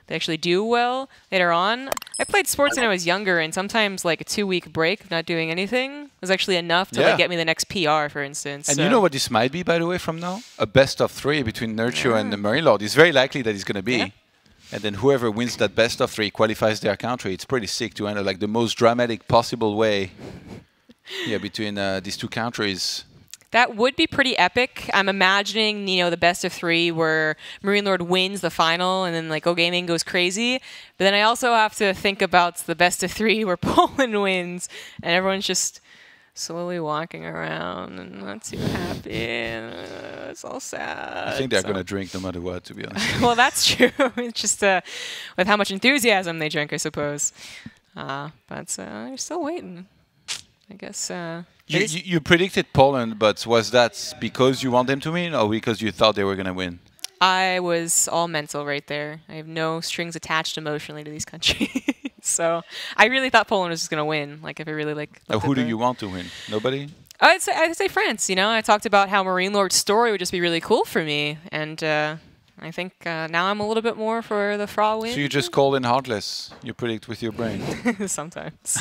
they actually do well later on. I played sports when I was younger, and sometimes like a two-week break of not doing anything was actually enough to Yeah. like get me the next P R, for instance. And so. you know what this might be, by the way, from now? A best of three between Nurture and the Marine Lord. It's very likely that it's going to be. Yeah. And then whoever wins that best of three qualifies their country. It's pretty sick to enter like the most dramatic possible way. Yeah, between uh, these two countries. That would be pretty epic. I'm imagining, you know, the best of three where Marine Lord wins the final and then like Go Gaming goes crazy. But then I also have to think about the best of three where Poland wins and everyone's just slowly walking around and not too happy. And, uh, it's all sad. I think they're so. going to drink no matter what, to be honest. Well, that's true. It's just uh, with how much enthusiasm they drink, I suppose. Uh, but uh, you're still waiting. I guess. Uh, You, you, you predicted Poland, but was that because you want them to win or because you thought they were going to win? I was all mental right there. I have no strings attached emotionally to these countries. So I really thought Poland was just going to win. Like if I really like. Uh, who do you want to win? Nobody? I'd say I'd say France. You know, I talked about how Marine Lord's story would just be really cool for me, and uh, I think uh, now I'm a little bit more for the F R A win. So you just call in Heartless. You predict with your brain. Sometimes.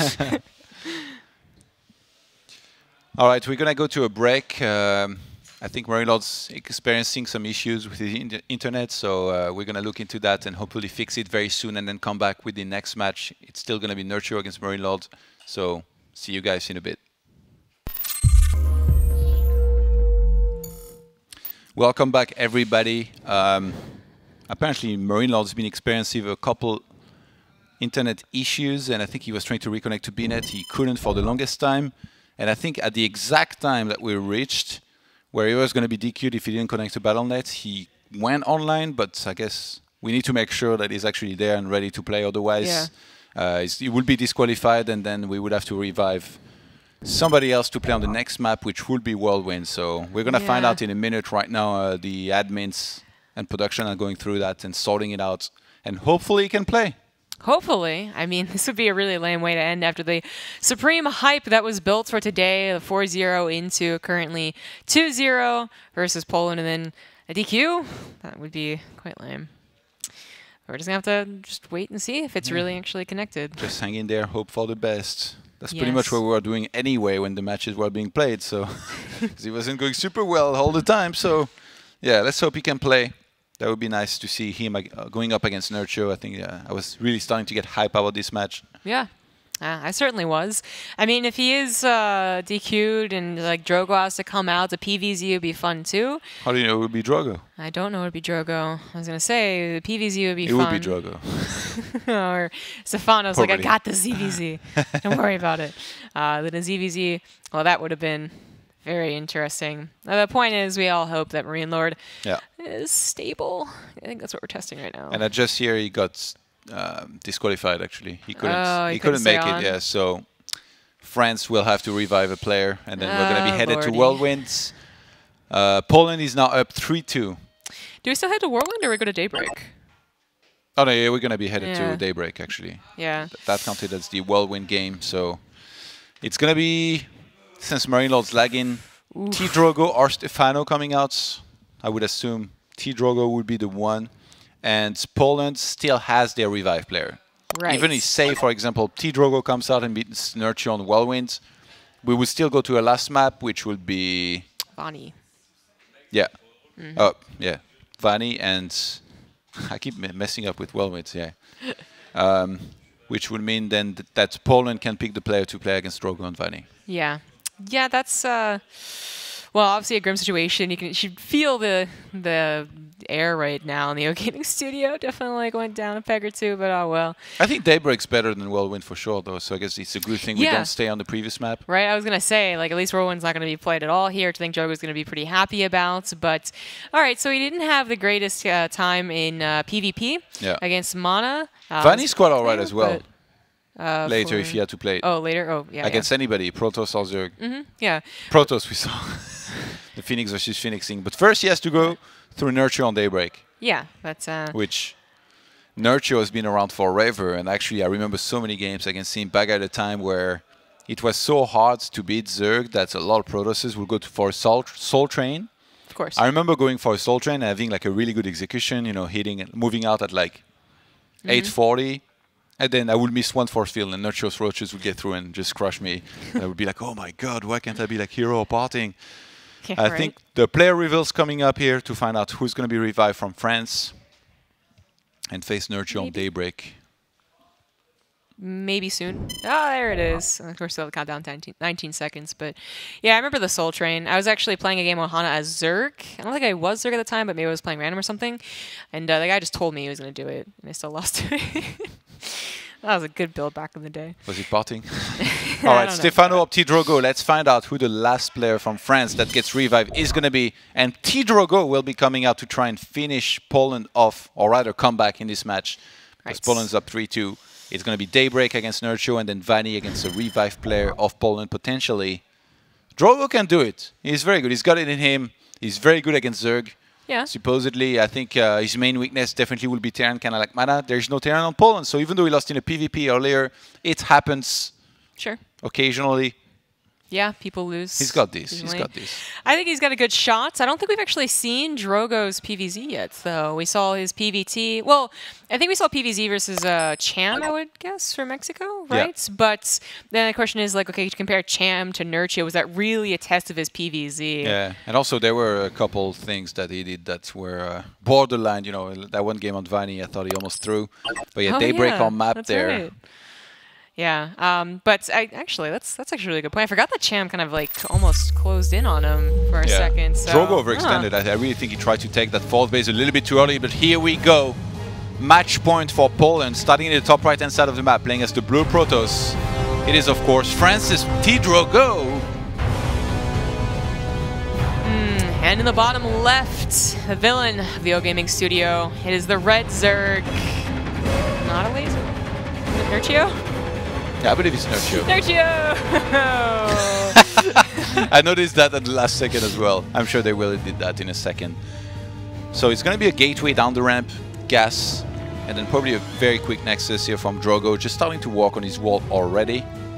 All right, we're going to go to a break. Um, I think Marine Lord's experiencing some issues with the in internet, so uh, we're going to look into that and hopefully fix it very soon and then come back with the next match. It's still going to be Nurture against Marine Lord, so see you guys in a bit. Welcome back, everybody. Um, apparently, Marine Lord's been experiencing a couple internet issues, and I think he was trying to reconnect to B net. He couldn't for the longest time. And I think at the exact time that we reached, where he was going to be D Q'd if he didn't connect to Battle dot net, he went online, but I guess we need to make sure that he's actually there and ready to play. Otherwise, Yeah. uh, he will be disqualified, and then we would have to revive somebody else to play on the next map, which would be Whirlwind. So we're going to find Yeah. out in a minute. Right now, uh, the admins and production are going through that and sorting it out. And hopefully he can play. Hopefully. I mean, this would be a really lame way to end after the supreme hype that was built for today, the four zero into currently two zero versus Poland and then a D Q. That would be quite lame. We're just going to have to just wait and see if it's Yeah. really actually connected. Just hang in there, hope for the best. That's pretty much Yes. what we were doing anyway when the matches were being played. So 'cause it wasn't going super well all the time. So yeah, let's hope he can play. That would be nice to see him uh, going up against Nurture. I think uh, I was really starting to get hype about this match. Yeah. Uh, I certainly was. I mean, if he is uh, D Q'd and like Drogo has to come out, the P V Z would be fun too. How do you know it would be Drogo? I don't know it would be Drogo. I was going to say the P V Z would be It fun. would be Drogo. Or Stefano's like, I Probably. got the Z V Z. Don't worry about it. Uh, then a Z V Z, well, that would have been very interesting. Now, the point is, we all hope that Marine Lord Yeah. is stable. I think that's what we're testing right now. And I just hear he got um, disqualified. Actually, he couldn't. Oh, he he couldn't couldn't make stay it. on? Yeah. So France will have to revive a player, and then we're going to Oh, be headed lordy. to Whirlwinds. Uh, Poland is now up three two. Do we still head to Whirlwind or we go to Daybreak? Oh no, yeah, we're going to be headed Yeah. to Daybreak actually. Yeah. Th- That counted as the Whirlwind game, so it's going to be, since Marine Lord's lagging, T Drogo or Stefano coming out. I would assume T Drogo would be the one, and Poland still has their revive player. Right. Even if, say, for example, T Drogo comes out and beats Nurture on Whirlwind, we would still go to a last map, which would be, Vani. yeah, Mhm. oh yeah, Vani and I keep me- messing up with Whirlwind, yeah. Um, which would mean then th that Poland can pick the player to play against Drogo and Vani. Yeah. Yeah, that's uh well, obviously a grim situation. You can you should feel the the air right now in the Gaming studio. Definitely like went down a peg or two, but oh well. I think Daybreak's better than Whirlwind for sure, though. So I guess it's a good thing we Yeah. don't stay on the previous map. Right, I was gonna say, like at least Whirlwind's not gonna be played at all here, which I think Drogo's gonna be pretty happy about. But all right, so he didn't have the greatest uh, time in uh, PvP Yeah. against Mana. Uh, Vani's quite alright as well. but, uh, Later, for- if he had to play it. Oh, later. Oh, yeah. Against anybody, Protoss or Zerg. yeah. hmm Yeah. Protoss, we saw the Phoenix versus Phoenixing. But first, he has to go through Nurture on Daybreak, Yeah. That's uh. which Nurture has been around forever. And actually, I remember so many games against him back at a time where it was so hard to beat Zerg that a lot of Protosses would go to, for a Soul, Soul Train. Of course. I remember going for a Soul Train and having like a really good execution, you know, hitting and moving out at like eight forty. And then I would miss one force field, and Nurture's Roaches would get through and just crush me. And I would be like, oh my god, why can't I be like Hero or Parting? Yeah, I right. think the player reveal's coming up here to find out who's going to be revived from France and face Nurture on Daybreak. Maybe soon. Oh, there it is. Of course, they'll count down nineteen, nineteen seconds. But yeah, I remember the Soul Train. I was actually playing a game with Hana as Zerg. I don't think I was Zerg at the time, but maybe I was playing random or something. And uh, the guy just told me he was going to do it, and I still lost to it. That was a good build back in the day. Was he Parting? All right, Stefano Ptidrogo. Let's find out who the last player from France that gets revived is going to be. And Ptidrogo will be coming out to try and finish Poland off, or rather come back in this match. Because Right. Poland's up three two. It's going to be Daybreak against Nurture and then Vani against a revived player of Poland potentially. Drogo can do it. He's very good. He's got it in him. He's very good against Zerg. Yeah. Supposedly, I think uh, his main weakness definitely will be Terran, kind of like Mana. There's no Terran on Poland, so even though he lost in a PvP earlier, it happens Sure. occasionally. Yeah, people lose. He's got this. He's occasionally. got this. I think he's got a good shot. I don't think we've actually seen Drogo's P V Z yet, though. We saw his P V T. Well, I think we saw P V Z versus uh, Cham, I would guess, for Mexico, Yeah. right? But then the question is, like, okay, to compare Cham to Nurture, was that really a test of his P V Z? Yeah, and also there were a couple things that he did that were uh, borderline. You know, that one game on Vani, I thought he almost threw. But yeah, Oh, Daybreak yeah, on map that's there. right. Yeah, um, but I actually that's that's actually a really good point. I forgot that Cham kind of like almost closed in on him for a Yeah. second. So, Drogo overextended. huh. I, I really think he tried to take that fourth base a little bit too early, but here we go. Match point for Poland, starting in the top right-hand side of the map, playing as the Blue Protoss. It is, of course, Francis Ptidrogo. And in the bottom left, the villain of the O Gaming Studio, it is the Red Zerg. Not a laser. Is it Nurture? Yeah, I believe it's Nurture. Nurture! I noticed that at the last second as well. I'm sure they will did that in a second. So it's going to be a gateway down the ramp, gas, and then probably a very quick Nexus here from Drogo, just starting to walk on his wall already.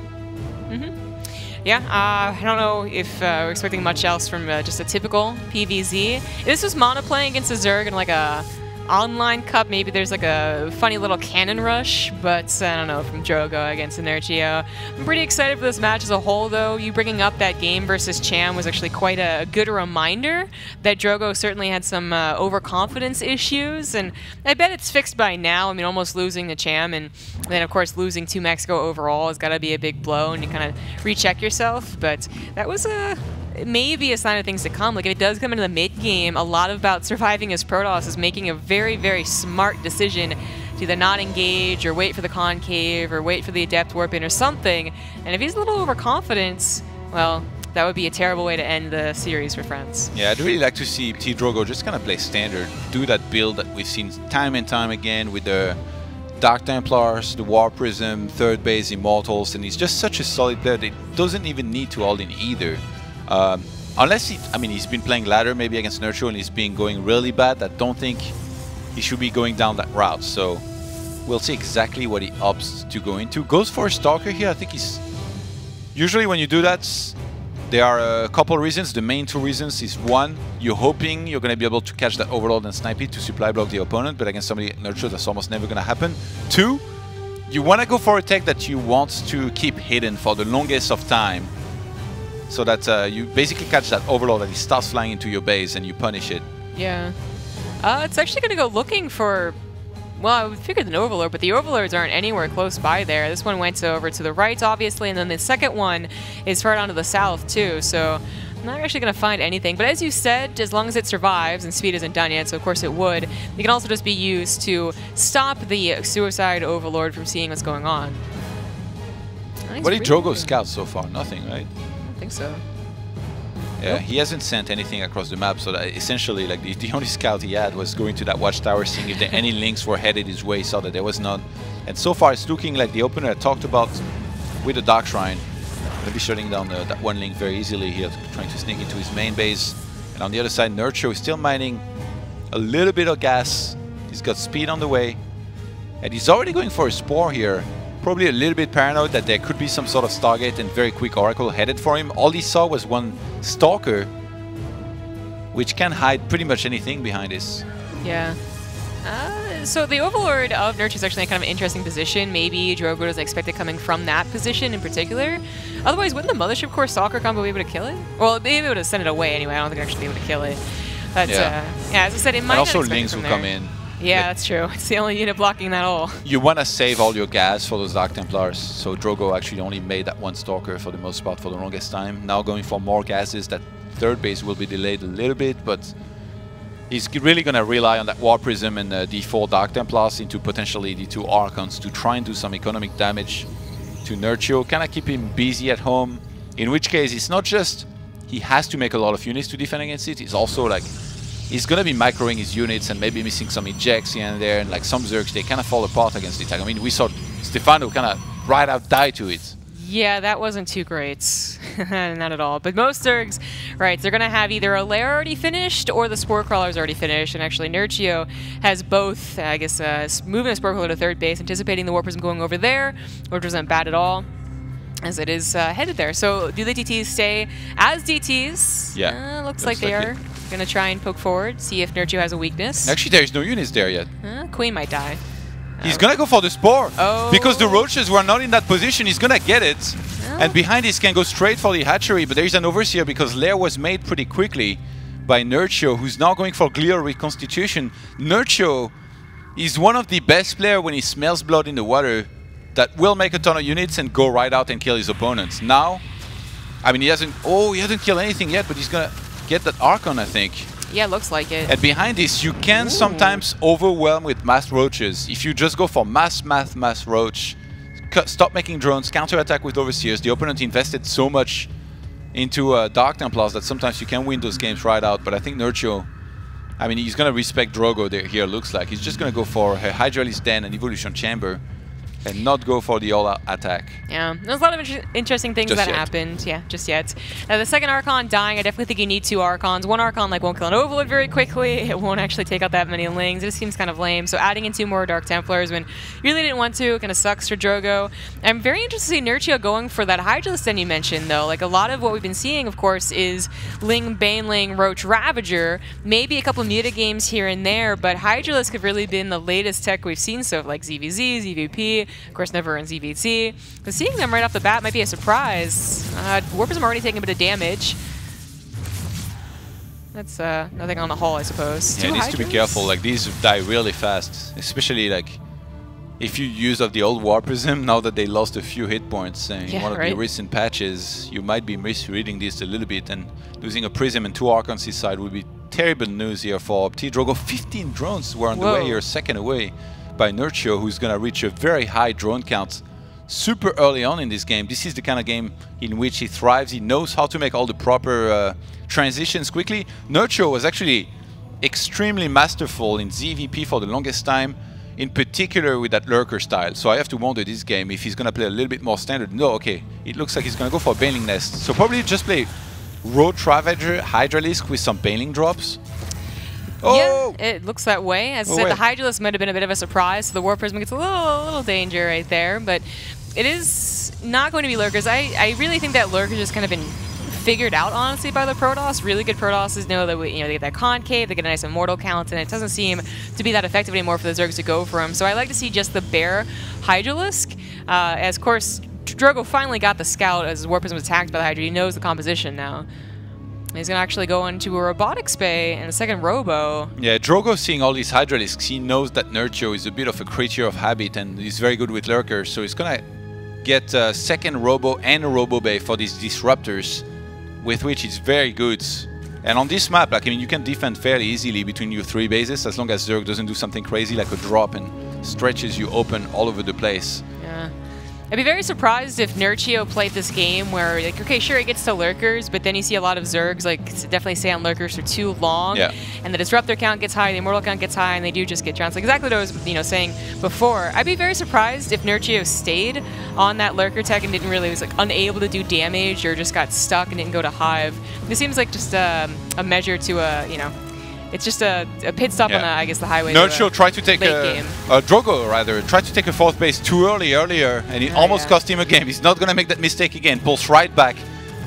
Yeah, uh, I don't know if uh, we're expecting much else from uh, just a typical P V Z. This was Mana playing against a Zerg in like a online cup. Maybe there's like a funny little cannon rush, but I don't know, from Drogo against Inertia. I'm pretty excited for this match as a whole, though. You bringing up that game versus Cham was actually quite a good reminder that Drogo certainly had some uh, overconfidence issues, and I bet it's fixed by now. I mean, almost losing to Cham, and then, of course, losing to Mexico overall has got to be a big blow, and you kind of recheck yourself, but that was a... maybe a sign of things to come. Like, if it does come into the mid-game, a lot about surviving as Protoss is making a very, very smart decision to either not engage or wait for the concave or wait for the adept warp in or something. And if he's a little overconfident, well, that would be a terrible way to end the series for France. Yeah, I'd really like to see Ptidrogo just kind of play standard, do that build that we've seen time and time again with the Dark Templars, the War Prism, third base Immortals, and he's just such a solid player that he doesn't even need to all in either. Um, unless he, I mean, he's been playing ladder maybe against Nurture and he's been going really bad. I don't think he should be going down that route. So we'll see exactly what he opts to go into. Goes for a Stalker here. I think he's... Usually when you do that, there are a couple reasons. The main two reasons is one, you're hoping you're going to be able to catch that Overlord and snipe it to supply block the opponent, but against somebody like Nurture, that's almost never going to happen. Two, you want to go for a tech that you want to keep hidden for the longest of time, so that uh, you basically catch that Overlord and he starts flying into your base and you punish it. Yeah. Uh, it's actually going to go looking for... Well, I would figure an Overlord, but the Overlords aren't anywhere close by there. This one went over to the right, obviously, and then the second one is far down to the south, too. So I'm not actually going to find anything. But as you said, as long as it survives, and speed isn't done yet, so of course it would, it can also just be used to stop the Suicide Overlord from seeing what's going on. What did Drogo scout so far? Nothing, right? I think so. Yeah, Nope. he hasn't sent anything across the map, so that essentially, like the, the only scout he had was going to that watchtower, seeing if there any links were headed his way. Saw that there was none, and so far it's looking like the opener I talked about with the Dark Shrine, maybe shutting down the, that one link very easily here, trying to sneak into his main base. And on the other side, Nurture is still mining a little bit of gas. He's got speed on the way, and he's already going for a Spore here. Probably a little bit paranoid that there could be some sort of Stargate and very quick Oracle headed for him. All he saw was one Stalker, which can hide pretty much anything behind this. Yeah. Uh, so the Overlord of Nurture is actually kind of an interesting position. Maybe Drogo doesn't expect it coming from that position in particular. Otherwise, wouldn't the Mothership Core Stalker combo be able to kill it? Well, be able to send it away anyway. I don't think it'd actually be able to kill it. But Yeah. uh, yeah, as I said, it might And also not expect it Lings from will there. come in. Yeah, that's true. It's the only unit blocking that hole. You want to save all your gas for those Dark Templars, so Drogo actually only made that one Stalker for the most part for the longest time. Now going for more gases, that third base will be delayed a little bit, but he's really going to rely on that War Prism and uh, D four Dark Templars into potentially D two Archons to try and do some economic damage to Nurture, kind of keep him busy at home, in which case it's not just he has to make a lot of units to defend against it, it's also like he's going to be microing his units and maybe missing some ejects here and there, and like some Zergs, they kind of fall apart against the attack. I mean, we saw Stefano kind of right out die to it. Yeah, that wasn't too great. Not at all. But most Zergs, right, they're going to have either a lair already finished or the Spore Crawler's already finished. And actually, Nurture has both, I guess, uh, moving a Spore Crawler to third base, anticipating the War Prism going over there, which wasn't bad at all, as it is uh, headed there. So do the D Ts stay as D Ts? Yeah. Uh, looks, Looks like they like are. it. Going to try and poke forward, see if Nurture has a weakness. Actually, there is no units there yet. Uh, Queen might die. He's gonna go for the Spore. Oh. Because the Roaches were not in that position, he's gonna get it. Oh. And behind this can go straight for the Hatchery, but there is an Overseer because Lair was made pretty quickly by Nurture, who's now going for Glial Reconstitution. Nurture is one of the best players when he smells blood in the water that will make a ton of units and go right out and kill his opponents. Now, I mean, he hasn't, oh, he hasn't killed anything yet, but he's gonna get that Archon, I think. Yeah, looks like it. And behind this, you can Ooh. sometimes overwhelm with mass roaches. If you just go for mass, mass, mass roach, stop making drones, counterattack with Overseers. The opponent invested so much into uh, Dark Templars that sometimes you can win those games right out. But I think Nurture, I mean, he's going to respect Drogo there, here, looks like. He's just going to go for a Hydralisk Den and Evolution Chamber and not go for the all-out attack. Yeah, there's a lot of inter interesting things Just that yet. happened. Yeah, just yet. Now, the second Archon dying, I definitely think you need two Archons. One Archon like won't kill an Overlord very quickly. It won't actually take out that many Lings. It just seems kind of lame. So adding in two more Dark Templars when you really didn't want to kind of sucks for Drogo. I'm very interested to see Nurture going for that Hydralisk Den you mentioned, though. Like, a lot of what we've been seeing, of course, is Ling, Baneling, Roach, Ravager. Maybe a couple Muta games here and there, but Hydralisk have really been the latest tech we've seen. So, like Z V Z, Z V P, of course, never in Z V T. But seeing them right off the bat might be a surprise. Uh, War Prism already taking a bit of damage. That's uh, nothing on the hull, I suppose. Yeah, Two it needs to be Hydras? careful. Like, these die really fast, especially like if you use of the old War Prism, now that they lost a few hit points uh, in Yeah, one of right. the recent patches, you might be misreading this a little bit, and losing a Prism and two Archons this side would be terrible news here for Opti. Drogo, fifteen drones were on Whoa. the way here, second away by Nurture, who's going to reach a very high drone count super early on in this game. This is the kind of game in which he thrives. He knows how to make all the proper uh, transitions quickly. Nurture was actually extremely masterful in Z V P for the longest time, in particular with that lurker style. So I have to wonder this game if he's going to play a little bit more standard. No, okay, it looks like he's going to go for Baneling Nest. So probably just play Roach Ravager, Hydralisk with some Baneling drops. Oh! Yeah, it looks that way. As I Oh, said, the wait. Hydralisk might have been a bit of a surprise, so the War Prism gets a little, a little danger right there, but it is not going to be Lurkers. I, I really think that Lurkers has kind of been figured out, honestly, by the Protoss. Really good Protosses know that we, you know, they get that concave, they get a nice immortal count, and it doesn't seem to be that effective anymore for the Zergs to go for him. So I like to see just the bare Hydralisk, uh, as, of course, Drogo finally got the scout as War Prism was attacked by the Hydra. He knows the composition now. He's going to actually go into a Robotics Bay and a second Robo. Yeah, Drogo seeing all these Hydralisks, he knows that Nurture is a bit of a creature of habit and he's very good with Lurkers, so he's gonna get a second Robo and a Robo Bay for these Disruptors, with which he's very good. And on this map, like, I mean, you can defend fairly easily between your three bases as long as Zerg doesn't do something crazy like a drop and stretches you open all over the place. Yeah. I'd be very surprised if Nurture played this game where, like, okay, sure, he gets to Lurkers, but then you see a lot of Zergs, like, definitely stay on Lurkers for too long. Yeah. And the Disruptor count gets high, the Immortal count gets high, and they do just get trounced. Like, exactly what I was, you know, saying before. I'd be very surprised if Nurture stayed on that Lurker tech and didn't really, was, like, unable to do damage or just got stuck and didn't go to Hive. This seems like just um, a measure to a, you know, it's just a, a pit stop Yeah. on, the, I guess, the highway. Nurture to tried to take late a, game. a Drogo, rather, tried to take a fourth base too early earlier, and it Oh, almost yeah. cost him a game. He's not going to make that mistake again. Pulls right back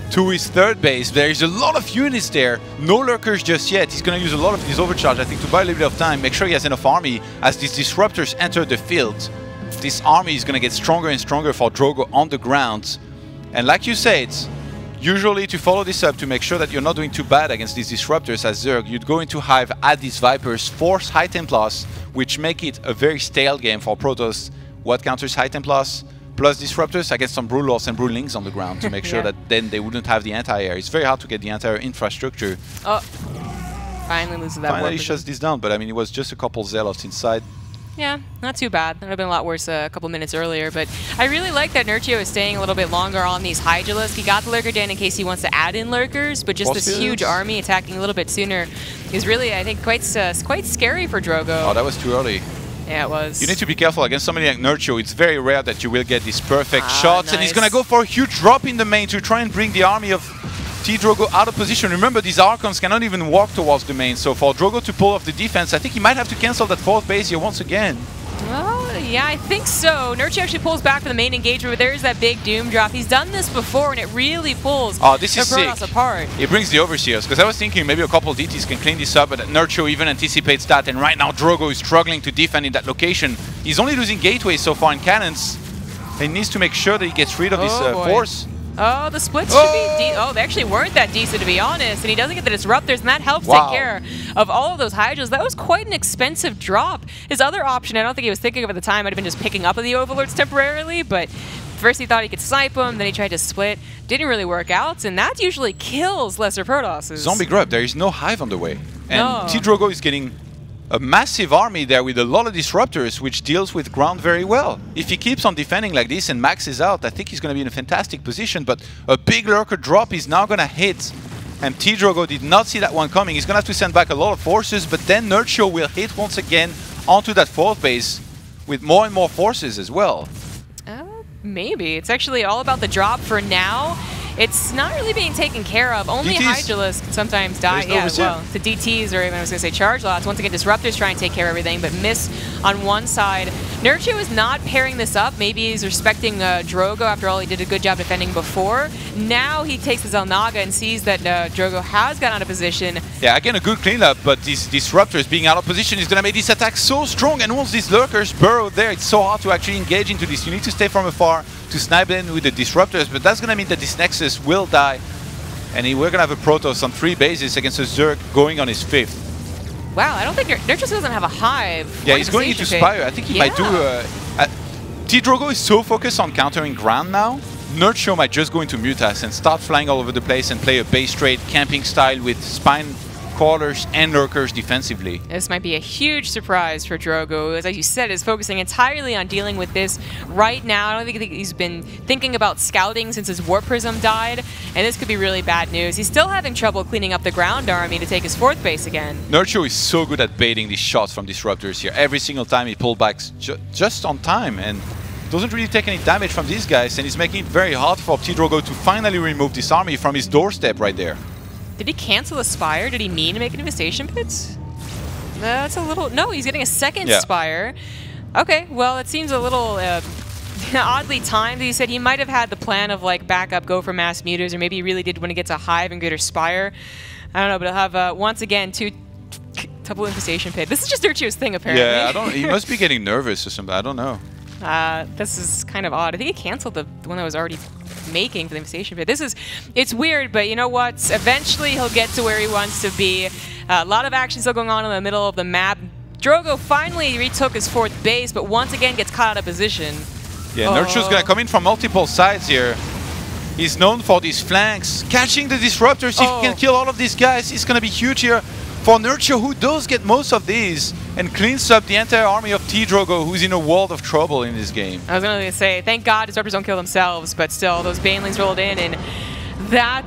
to his third base. There is a lot of units there. No lurkers just yet. He's going to use a lot of his overcharge, I think, to buy a little bit of time. Make sure he has enough army as these disruptors enter the field. This army is going to get stronger and stronger for Drogo on the ground. And like you said, usually to follow this up, to make sure that you're not doing too bad against these disruptors as Zerg, you'd go into Hive, add these Vipers, force High Templars, which make it a very stale game for Protoss. What counters High Templars? Plus disruptors, I get some Brewlords and Brewlings on the ground to make sure yeah. that then they wouldn't have the anti-air. It's very hard to get the entire infrastructure. Oh, finally loses that. Finally shuts this down, but I mean, it was just a couple Zealots inside. Yeah, not too bad. That would have been a lot worse uh, a couple minutes earlier, but I really like that Nerchio is staying a little bit longer on these Hydralisks. He got the Lurker down in case he wants to add in Lurkers, but just this huge army attacking a little bit sooner is really, I think, quite uh, quite scary for Drogo. Oh, that was too early. Yeah, it was. You need to be careful against somebody like Nerchio. It's very rare that you will get these perfect ah, shots, nice. and he's gonna go for a huge drop in the main to try and bring the army of T Drogo out of position. Remember, these Archons cannot even walk towards the main, so for Drogo to pull off the defense, I think he might have to cancel that fourth base here once again. Well, yeah, I think so. Nerchio actually pulls back for the main engagement, but there's that big Doom drop. He's done this before, and it really pulls oh, this is the Protoss sick. apart. It brings the Overseers, because I was thinking maybe a couple D Ts can clean this up, but Nerchio even anticipates that, and right now Drogo is struggling to defend in that location. He's only losing gateways so far in cannons. He needs to make sure that he gets rid of oh, this uh, force. Oh, the splits oh. should be de oh, they actually weren't that decent, to be honest, and he doesn't get the disruptors, and that helps wow. take care of all of those Hydras. That was quite an expensive drop. His other option, I don't think he was thinking of at the time, might have been just picking up the Overlords temporarily, but first he thought he could snipe them, then he tried to split. Didn't really work out, and that usually kills lesser Protosses. Zombie grub, there is no Hive on the way. And no. T Drogo is getting a massive army there with a lot of disruptors, which deals with ground very well. If he keeps on defending like this and maxes out, I think he's going to be in a fantastic position, but a big lurker drop is now going to hit. And T Drogo did not see that one coming. He's going to have to send back a lot of forces, but then Nerchio will hit once again onto that fourth base with more and more forces as well. Uh, maybe. It's actually all about the drop for now. It's not really being taken care of. Only Hydralisks can sometimes die. No yeah, reserve. well, the D Ts, or even I was going to say charge lots. Once again, Disruptors try and take care of everything, but miss on one side. Nerchio is not pairing this up. Maybe he's respecting uh, Drogo. After all, he did a good job defending before. Now he takes the Xel'Naga and sees that uh, Drogo has gotten out of position. Yeah, again, a good cleanup, but these Disruptors being out of position is going to make this attack so strong. And once these Lurkers burrow there, it's so hard to actually engage into this. You need to stay from afar to snipe in with the Disruptors, but that's going to mean that this Nexus will die. And he, we're going to have a Protoss on three bases against a Zerg going on his fifth. Wow, I don't think Nerchio doesn't have a Hive. Yeah, he's going into Spire. I think he yeah. might do... Uh, uh, T Drogo is so focused on countering ground now, Nerchio might just go into Mutas and start flying all over the place and play a base trade camping style with Spine Crawlers and Lurkers defensively. This might be a huge surprise for Drogo, as, as you said, is focusing entirely on dealing with this right now. I don't think he's been thinking about scouting since his Warp Prism died, and this could be really bad news. He's still having trouble cleaning up the ground army to take his fourth base again. Nerchio is so good at baiting these shots from Disruptors here. Every single time he pulled back ju just on time and doesn't really take any damage from these guys, and he's making it very hard for T Drogo to finally remove this army from his doorstep right there. Did he cancel a Spire? Did he mean to make an Infestation Pits? That's a little... No, he's getting a second yeah. Spire. Okay, well, it seems a little uh, oddly timed. He said he might have had the plan of, like, backup, go for mass mutas, or maybe he really did want to get to Hive and get a Spire. I don't know, but he'll have, uh, once again, two... Double Infestation Pit. This is just Nerchio's thing, apparently. Yeah, I don't... He must be getting nervous or something. I don't know. Uh, this is kind of odd. I think he canceled the, the one that was already making for the Infestation Pit. This is, it's weird, but you know what? Eventually he'll get to where he wants to be. Uh, a lot of action still going on in the middle of the map. Drogo finally retook his fourth base, but once again gets caught out of position. Yeah, oh. Nerchio's gonna come in from multiple sides here. He's known for these flanks. Catching the Disruptors, oh. he can kill all of these guys. It's gonna be huge here for Nerchio, who does get most of these and cleans up the entire army of T Drogo, who's in a world of trouble in this game. I was going to say, thank God Disruptors don't kill themselves, but still, those Banelings rolled in, and that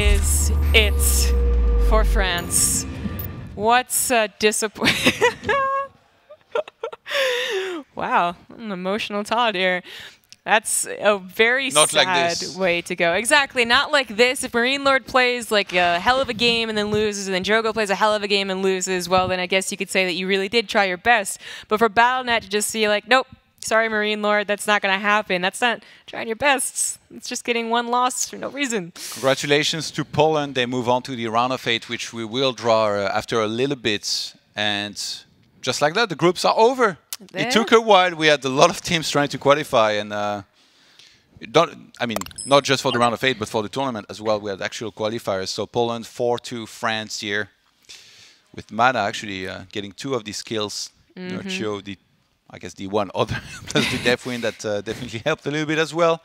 is it for France. What's uh, disappointing? Wow, an emotional Todd here. That's a very not sad like this. way to go. Exactly, not like this. If Marine Lord plays like a hell of a game and then loses, and then Drogo plays a hell of a game and loses, well, then I guess you could say that you really did try your best. But for Battle dot net to just see like, nope, sorry, Marine Lord, that's not going to happen. That's not trying your best. It's just getting one loss for no reason. Congratulations to Poland. They move on to the round of eight, which we will draw uh, after a little bit. And just like that, the groups are over. There. It took a while. We had a lot of teams trying to qualify. And uh, don't, I mean, not just for the round of eight, but for the tournament as well. We had actual qualifiers. So Poland four to France here. With Mana actually uh, getting two of these kills. Mm-hmm. Nurchio, the I guess the one other plus the Death Win that uh, definitely helped a little bit as well.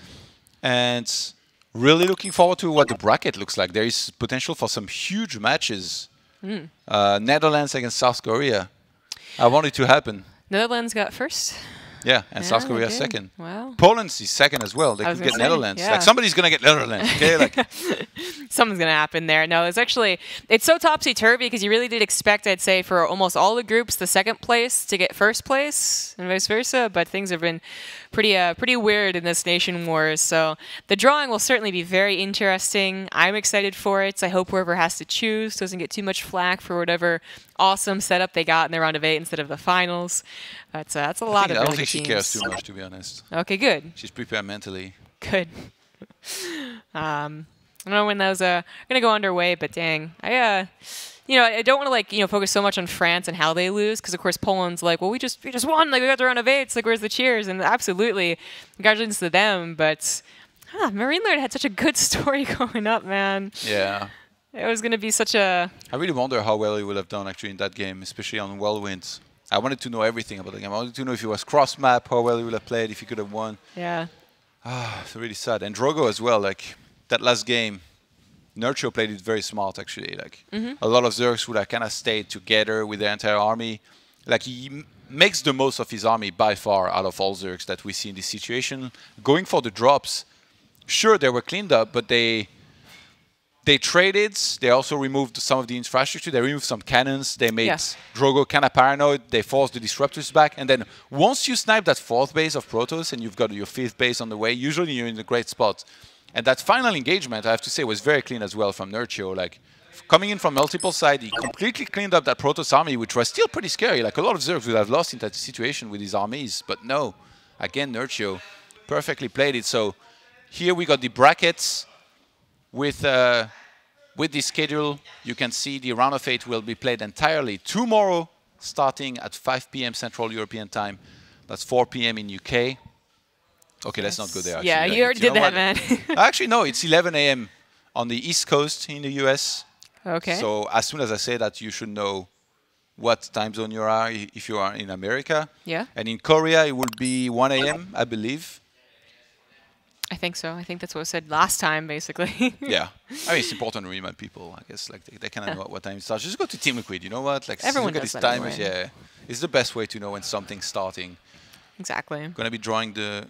And really looking forward to what the bracket looks like. There is potential for some huge matches. Mm. Uh, Netherlands against South Korea. I want it to happen. Netherlands got first. Yeah, and yeah, South Korea second. Wow. Poland is second as well. They could get say, Netherlands. Yeah. Like somebody's gonna get Netherlands. Okay, like something's gonna happen there. No, it's actually it's so topsy turvy because you really did expect, I'd say, for almost all the groups, the second place to get first place and vice versa. But things have been pretty uh, pretty weird in this Nation Wars. So the drawing will certainly be very interesting. I'm excited for it. I hope whoever has to choose doesn't get too much flack for whatever awesome setup they got in the round of eight instead of the finals. That's uh, that's a lot of. I don't really think she teams. cares too much, to be honest. Okay, good. She's prepared mentally. Good. um, I don't know when those uh, are gonna go underway, but dang, I uh, you know, I don't want to like you know focus so much on France and how they lose because of course Poland's like, well, we just we just won, like we got the round of eight, like where's the cheers? And absolutely, congratulations to them. But ah, Marine Lord had such a good story going up, man. Yeah. It was gonna be such a. I really wonder how well he would have done actually in that game, especially on Whirlwind. I wanted to know everything about the game. I wanted to know if he was cross map, how well he would have played, if he could have won. Yeah. Ah, it's really sad. And Drogo as well. Like that last game, Nurchio played it very smart actually. Like mm-hmm. a lot of Zergs would have kind of stayed together with the entire army. Like he m makes the most of his army by far out of all Zergs that we see in this situation. Going for the drops, sure they were cleaned up, but they. They traded, they also removed some of the infrastructure, they removed some cannons, they made yes. Drogo kind of paranoid, they forced the disruptors back, and then once you snipe that fourth base of Protoss and you've got your fifth base on the way, usually you're in a great spot. And that final engagement, I have to say, was very clean as well from Nurchio. Like, coming in from multiple sides, he completely cleaned up that Protoss army, which was still pretty scary. Like, a lot of Zergs would have lost in that situation with his armies, but no. Again, Nurchio perfectly played it. So here we got the brackets. With uh, with this schedule, you can see the round of eight will be played entirely tomorrow, starting at five P M Central European time. That's four P M in U K. Okay, let's not go there. Actually. Yeah, you already did that, man. Actually, no, it's eleven A M on the East Coast in the U S. Okay. So as soon as I say that, you should know what time zone you are if you are in America. Yeah. And in Korea, it will be one A M, I believe. I think so. I think that's what was said last time, basically. Yeah. I mean, it's important to remind people, I guess, like they, they kind of know what time it starts. Just go to Team Liquid, you know what? Like, everyone look does at that these timers. anyway. Yeah. It's the best way to know when something's starting. Exactly. Going to be drawing the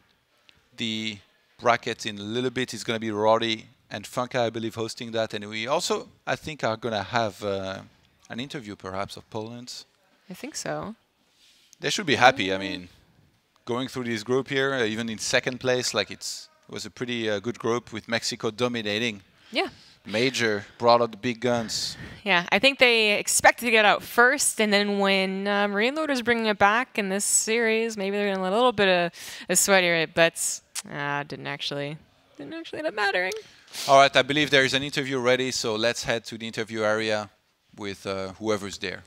the bracket in a little bit. It's going to be Roddy and Funka, I believe, hosting that. And we also, I think, are going to have uh, an interview, perhaps, of Poland. I think so. They should be happy. I mean, going through this group here, uh, even in second place, like it's it was a pretty uh, good group with Mexico dominating. Yeah. Major brought out the big guns. Yeah, I think they expected to get out first, and then when uh, Marine Lord is bringing it back in this series, maybe they're going to let a little bit of a sweater it, but uh, didn't actually didn't actually end up mattering. All right, I believe there is an interview ready, so let's head to the interview area with uh, whoever's there.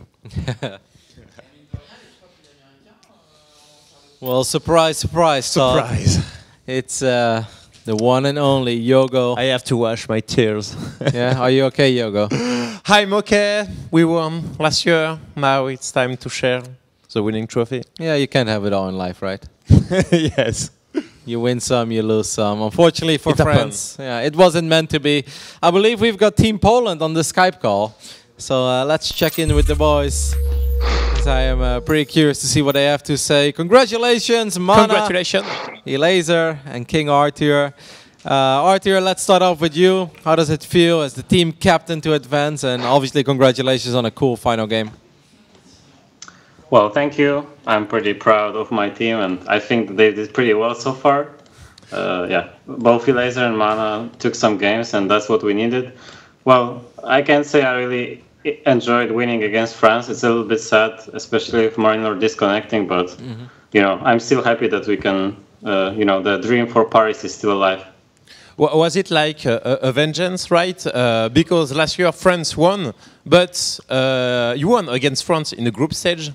Well, surprise, surprise, surprise. Todd. It's uh, the one and only Yogo. I have to wash my tears. Yeah, are you okay, Yogo? I'm okay. We won last year. Now it's time to share the winning trophy. Yeah, you can't have it all in life, right? Yes. You win some, you lose some. Unfortunately for it France, yeah, it wasn't meant to be. I believe we've got Team Poland on the Skype call. So uh, let's check in with the boys. I am uh, pretty curious to see what they have to say. Congratulations, Mana, Congratulations, Elazer, and King Arthur. Uh, Arthur, let's start off with you. How does it feel as the team captain to advance? And obviously, congratulations on a cool final game. Well, thank you. I'm pretty proud of my team, and I think they did pretty well so far. Uh, yeah, both Elazer and Mana took some games, and that's what we needed. Well, I can say I really enjoyed winning against France. It's a little bit sad, especially if Mariner disconnecting, but mm-hmm. you know, I'm still happy that we can, uh, you know, the dream for Paris is still alive. Was it like a, a vengeance, right? Uh, because last year France won, but uh, you won against France in the group stage.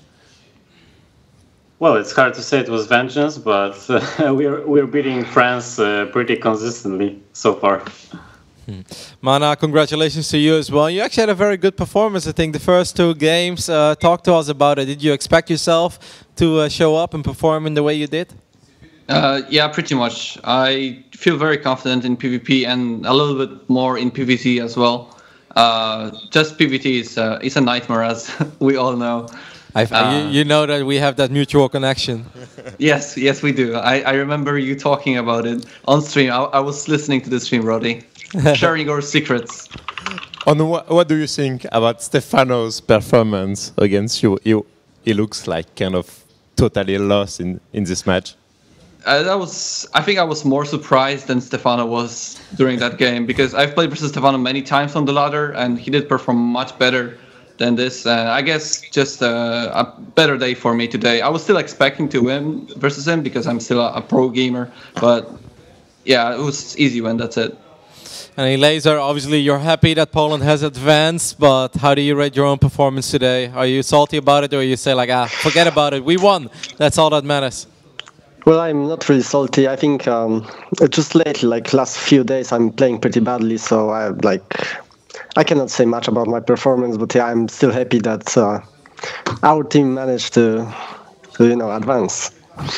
Well, it's hard to say it was vengeance, but uh, we're we're beating France uh, pretty consistently so far. Hmm. Mana, congratulations to you as well. You actually had a very good performance, I think, the first two games. Uh, talk to us about it. Did you expect yourself to uh, show up and perform in the way you did? Uh, yeah, pretty much. I feel very confident in PvP and a little bit more in PvT as well. Uh, just PvT is uh, is a nightmare, as we all know. I, uh, you, you know that we have that mutual connection. Yes, yes, we do. I, I remember you talking about it on stream. I, I was listening to the stream, Roddy, sharing our secrets. On what, what do you think about Stefano's performance against you? He, he looks like kind of totally lost in, in this match. Uh, that was. I think I was more surprised than Stefano was during that game, because I've played versus Stefano many times on the ladder, and he did perform much better than this. Uh, I guess just uh, a better day for me today. I was still expecting to win versus him because I'm still a, a pro gamer, but yeah, it was easy win. That's it. And Laser, obviously you're happy that Poland has advanced, but how do you rate your own performance today? Are you salty about it, or you say like, ah, forget about it, we won, that's all that matters? Well, I'm not really salty. I think um, just lately, like last few days, I'm playing pretty badly, so I like I cannot say much about my performance. But yeah, I'm still happy that uh, our team managed to, to, you know, advance.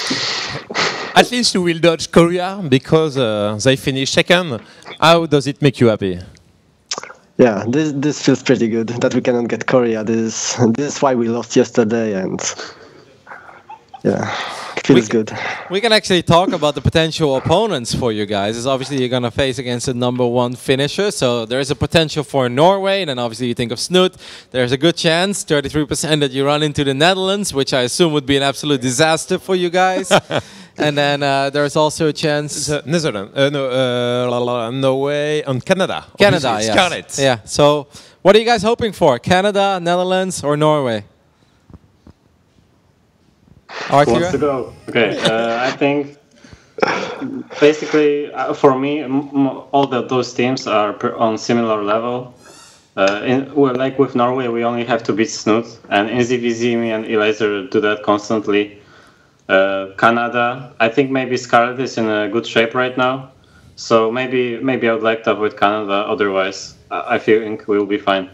At least you will dodge Korea because uh, they finished second. How does it make you happy? Yeah, this this feels pretty good that we cannot get Korea. This this is why we lost yesterday, and yeah. Feels we, good. We can actually talk about the potential opponents for you guys. Is obviously you're going to face against the number one finisher, so there is a potential for Norway, and then obviously you think of Snoot. There's a good chance, thirty-three percent, that you run into the Netherlands, which I assume would be an absolute disaster for you guys. And then uh, there's also a chance... The Netherlands, uh, no, uh, Norway, and Canada. Canada, yes. Scarlet. Yeah, so what are you guys hoping for? Canada, Netherlands, or Norway? Who wants to go? Okay, uh, I think basically uh, for me, m m all the, those teams are on similar level. Uh, in, well, like with Norway, we only have to beat Snoot, and in Z V Z, me and Elaser do that constantly. Uh, Canada, I think maybe Scarlet is in a good shape right now, so maybe maybe I would like to avoid Canada. Otherwise, I think we will be fine.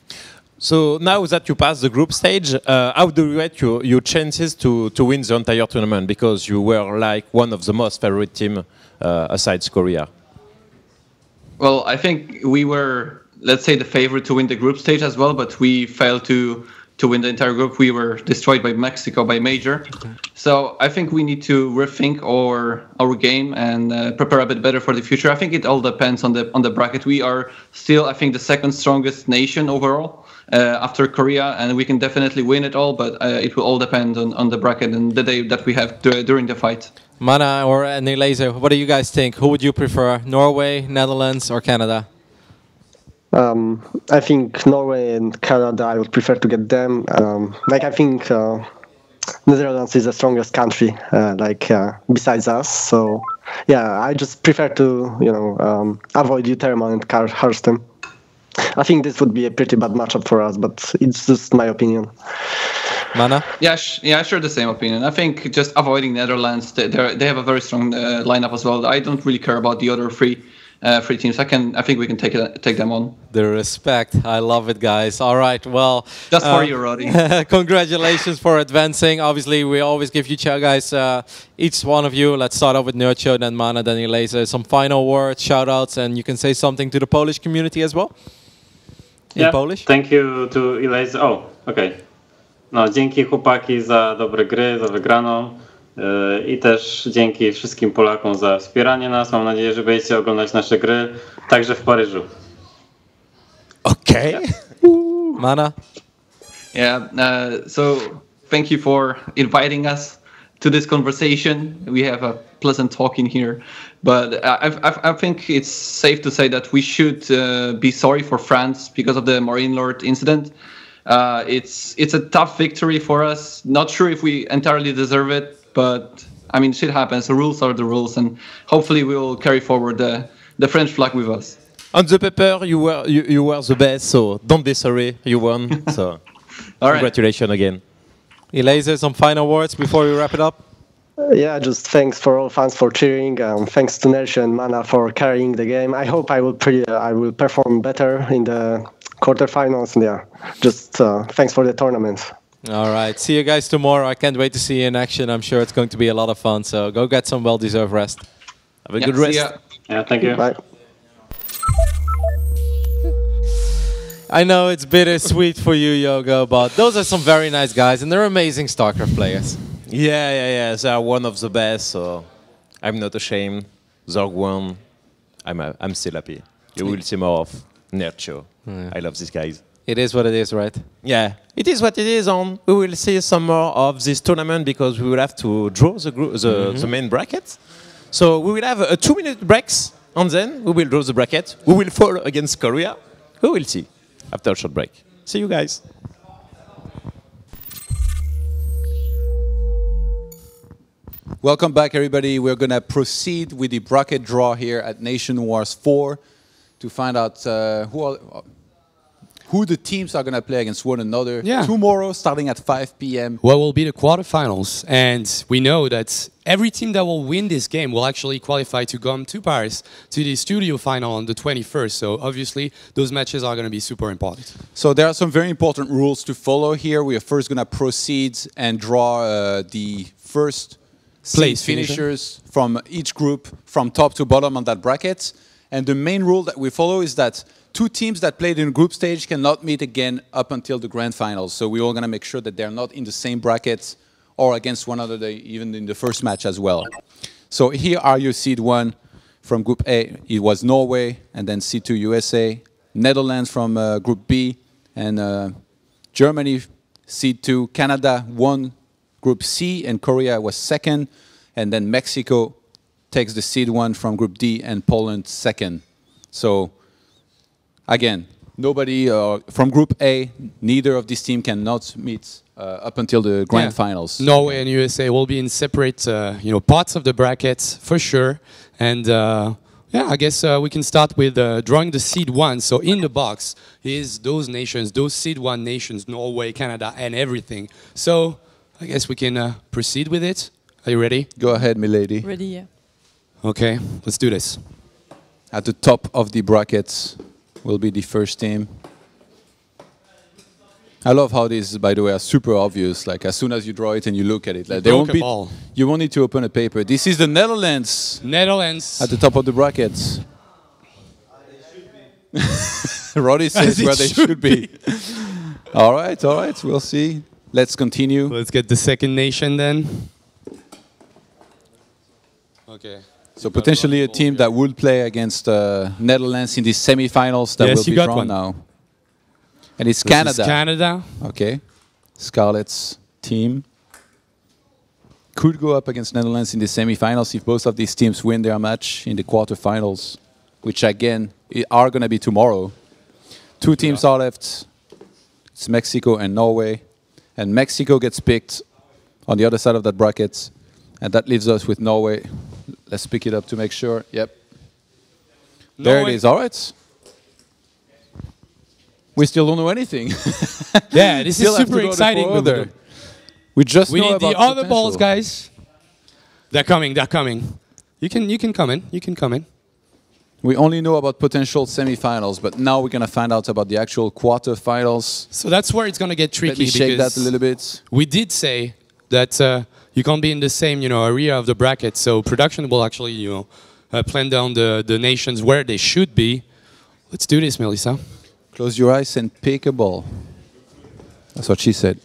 So now that you passed the group stage, uh, how do you rate your, your chances to, to win the entire tournament? Because you were like one of the most favorite team uh, aside Korea. Well, I think we were, let's say, the favorite to win the group stage as well, but we failed to to win the entire group. We were destroyed by Mexico, by Major. Okay. So I think we need to rethink our our game and uh, prepare a bit better for the future. I think it all depends on the on the bracket. We are still, I think, the second strongest nation overall. Uh, after Korea, and we can definitely win it all, but uh, it will all depend on, on the bracket and the day that we have to, during the fight. Mana or Laser, what do you guys think? Who would you prefer, Norway, Netherlands, or Canada? Um, I think Norway and Canada, I would prefer to get them. Um, like, I think uh, Netherlands is the strongest country, uh, like, uh, besides us. So, yeah, I just prefer to, you know, um, avoid Uterman and Karsten. I think this would be a pretty bad matchup for us, but it's just my opinion. Mana? Yeah, sh yeah, I share the same opinion. I think just avoiding Netherlands, they they have a very strong uh, lineup as well. I don't really care about the other three uh, three teams. I can, I think we can take it, take them on. The respect, I love it, guys. All right, well, just for uh, you, Roddy. Congratulations for advancing. Obviously, we always give you guys, uh, each one of you. Let's start off with Nurcho, then Mana, then Elaser. Some final words, shout-outs, and you can say something to the Polish community as well. In yeah, Polish? Thank you to Elaser. Oh, okay. No, dzięki chłopaki za dobre gry, za wygraną yy, i też dzięki wszystkim Polakom za wspieranie nas. Mam nadzieję, że będziecie oglądać nasze gry także w Paryżu. Okay. Mana? Yeah, uh, so thank you for inviting us to this conversation. We have a pleasant talk in here, but I, I, I think it's safe to say that we should uh, be sorry for France because of the Marine Lord incident. Uh, it's it's a tough victory for us. Not sure if we entirely deserve it, but I mean, shit happens. The rules are the rules, and hopefully we will carry forward the the French flag with us. On the paper, you were you, you were the best, so don't be sorry. You won. So, all right. Congratulations again. Elazer, some final words before we wrap it up? Uh, yeah, just thanks for all fans for cheering. Um, thanks to Nercio and Mana for carrying the game. I hope I will pre- uh, I will perform better in the quarterfinals. And yeah, just uh, thanks for the tournament. All right. See you guys tomorrow. I can't wait to see you in action. I'm sure it's going to be a lot of fun. So go get some well-deserved rest. Have a Yeah, good see rest. ya. Yeah, thank you. Bye. I know it's bittersweet for you, Yogo, but those are some very nice guys, and they're amazing StarCraft players. Yeah, yeah, yeah. They are one of the best, so I'm not ashamed. Zorg won. I'm, uh, I'm still happy. You will see more of Nercio. Yeah. I love these guys. It is what it is, right? Yeah, it is what it is. On we will see some more of this tournament because we will have to draw the group, the, Mm-hmm. the main bracket. So we will have a, a two-minute breaks, and then we will draw the bracket. We will fall against Korea. We will see after a short break. See you guys. Welcome back, everybody. We're going to proceed with the bracket draw here at Nation Wars four to find out uh, who are, who the teams are going to play against one another. Yeah. Tomorrow, starting at five p m What will be the quarterfinals? And we know that every team that will win this game will actually qualify to come to Paris to the studio final on the twenty-first. So obviously, those matches are going to be super important. So there are some very important rules to follow here. We are first going to proceed and draw uh, the first Place seed finisher. finishers from each group from top to bottom on that bracket. And the main rule that we follow is that two teams that played in group stage cannot meet again up until the grand finals. So we're all going to make sure that they're not in the same bracket or against one another, even in the first match as well. So here are your seed one from Group A. It was Norway, and then seed two U S A, Netherlands from uh, Group B, and uh, Germany seed two, Canada won Group C, and Korea was second, and then Mexico takes the seed one from Group D, and Poland second. So again, nobody uh, from Group A, neither of these teams cannot meet uh, up until the grand Yeah. finals. Norway and U S A will be in separate, uh, you know, parts of the brackets for sure. And uh, yeah, I guess uh, we can start with uh, drawing the seed one. So in the box is those nations, those seed one nations, Norway, Canada, and everything. So I guess we can uh, proceed with it. Are you ready? Go ahead, milady. Ready, yeah. Okay, let's do this. At the top of the brackets will be the first team. I love how these, by the way, are super obvious. Like as soon as you draw it and you look at it, like they broke won't a be. ball. You won't need to open a paper. This is the Netherlands Netherlands. at the top of the brackets. Roddy says As it where they should should be. all right, all right. We'll see. Let's continue. Let's get the second nation then. Okay. So potentially a team that will play against uh, Netherlands in the semifinals that Yes, will you be got drawn one. now. And it's This is Canada. Canada. Okay. Scarlet's team could go up against Netherlands in the semifinals if both of these teams win their match in the quarterfinals, which again i- are going to be tomorrow. Two teams are left. It's Mexico and Norway. And Mexico gets picked on the other side of that bracket. And that leaves us with Norway. Let's pick it up to make sure. Yep. There it Norway. is. All right. We still don't know anything. Yeah, this Still is have to super go the exciting. four but other. We just we know need the about other balls, potential. guys. They're coming. They're coming. You can. You can come in. You can come in. We only know about potential semifinals, but now we're gonna find out about the actual quarterfinals. So that's where it's gonna get tricky. Let me shake because that a little bit. We did say that uh, you can't be in the same, you know, area of the bracket. So production will actually, you know, uh, plan down the the nations where they should be. Let's do this, Melissa. Close your eyes and pick a ball. That's what she said.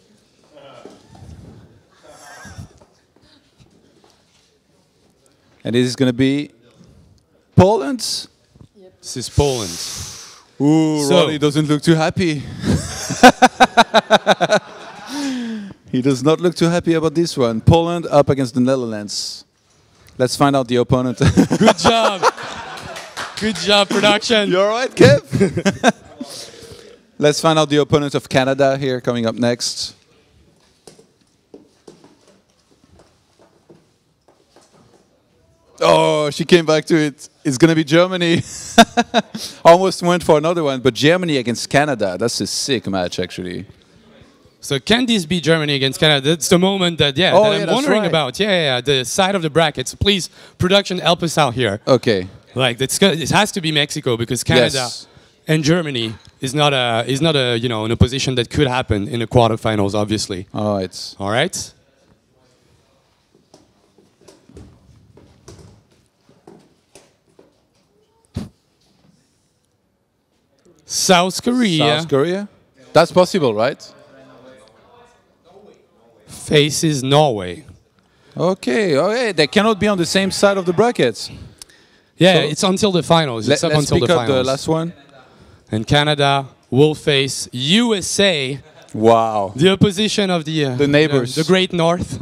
And this is gonna be Poland. This is Poland. Ooh, So- Roddy doesn't look too happy. He does not look too happy about this one. Poland up against the Netherlands. Let's find out the opponent. Good job. Good job, production. You all right, Kev? Let's find out the opponent of Canada here coming up next. Oh, she came back to it. It's going to be Germany. Almost went for another one, but Germany against Canada. That's a sick match, actually. So can this be Germany against Canada? That's the moment that, yeah, Oh, that yeah, I'm that's wondering right. about. Yeah, yeah, yeah, the side of the bracket. So please, production, help us out here. Okay. Like, that's, go- it has to be Mexico because Canada Yes. and Germany is not a is not a you know an opposition that could happen in the quarterfinals, obviously. All right. All right. South Korea South Korea? That's possible, right? faces Norway. Okay, okay. They cannot be on the same side of the brackets. Yeah, So- it's until the finals. It's Let, up let's until pick the up finals. the last one. And Canada will face U S A, Wow. the opposition of the uh, The neighbors. the Great North.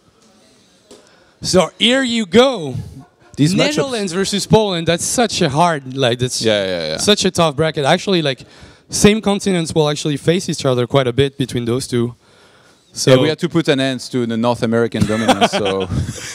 So here you go. These matchups- Netherlands versus Poland. That's such a hard, like that's Yeah, yeah, yeah. such a tough bracket. Actually, like same continents will actually face each other quite a bit between those two. So Yeah, we had to put an end to the North American dominance, so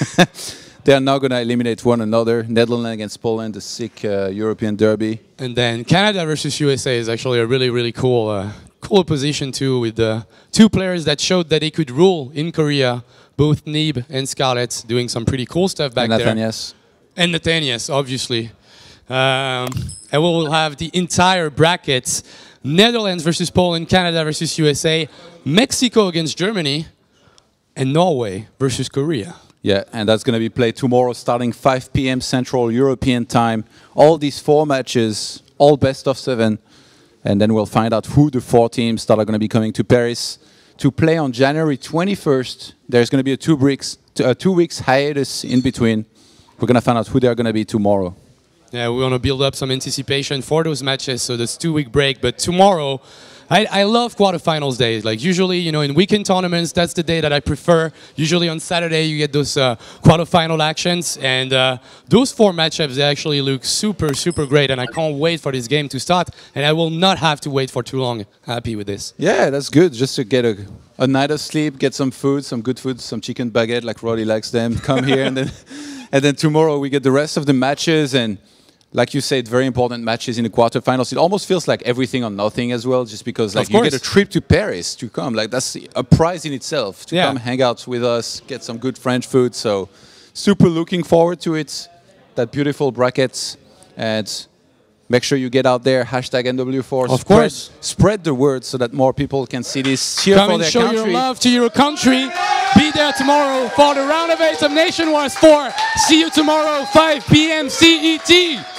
they are now going to eliminate one another. Netherlands against Poland, the sick uh, European derby. and then Canada versus U S A is actually a really really cool uh, cool opposition too, with the two players that showed that they could rule in Korea. Both Neeb and Scarlett doing some pretty cool stuff back And there. Nathanias. And Nathanias, obviously. Um, and we will have the entire brackets. Netherlands versus Poland, Canada versus U S A, Mexico against Germany, and Norway versus Korea. Yeah, and that's going to be played tomorrow starting five p m Central European time. All these four matches, all best of seven. And then we'll find out who the four teams that are going to be coming to Paris to play on January twenty-first. There's going to be a two weeks, a two weeks hiatus in between. We're going to find out who they're going to be tomorrow. Yeah, we want to build up some anticipation for those matches, so this two-week break. But tomorrow, I, I love quarterfinals days. Like usually, you know, in weekend tournaments, that's the day that I prefer. Usually on Saturday, you get those uh, quarterfinal actions, and uh, those four matchups they actually look super, super great. And I can't wait for this game to start. And I will not have to wait for too long. Happy with this. Yeah, that's good. Just to get a, a night of sleep, get some food, some good food, some chicken baguette like Roddy likes them. Come here, and then and then tomorrow we get the rest of the matches. And like you said, very important matches in the quarterfinals. It almost feels like everything or nothing as well, just because like Of you get course. a trip to Paris to come. Like that's a prize in itself to Yeah. come hang out with us, get some good French food. So super looking forward to it. That beautiful bracket, and make sure you get out there. Hashtag N W four. Of spread, course. spread the word so that more people can see this. Cheer Come for and their show country. your love to your country. Be there tomorrow for the round of eight of Nation Wars four. See you tomorrow, five p m C E T.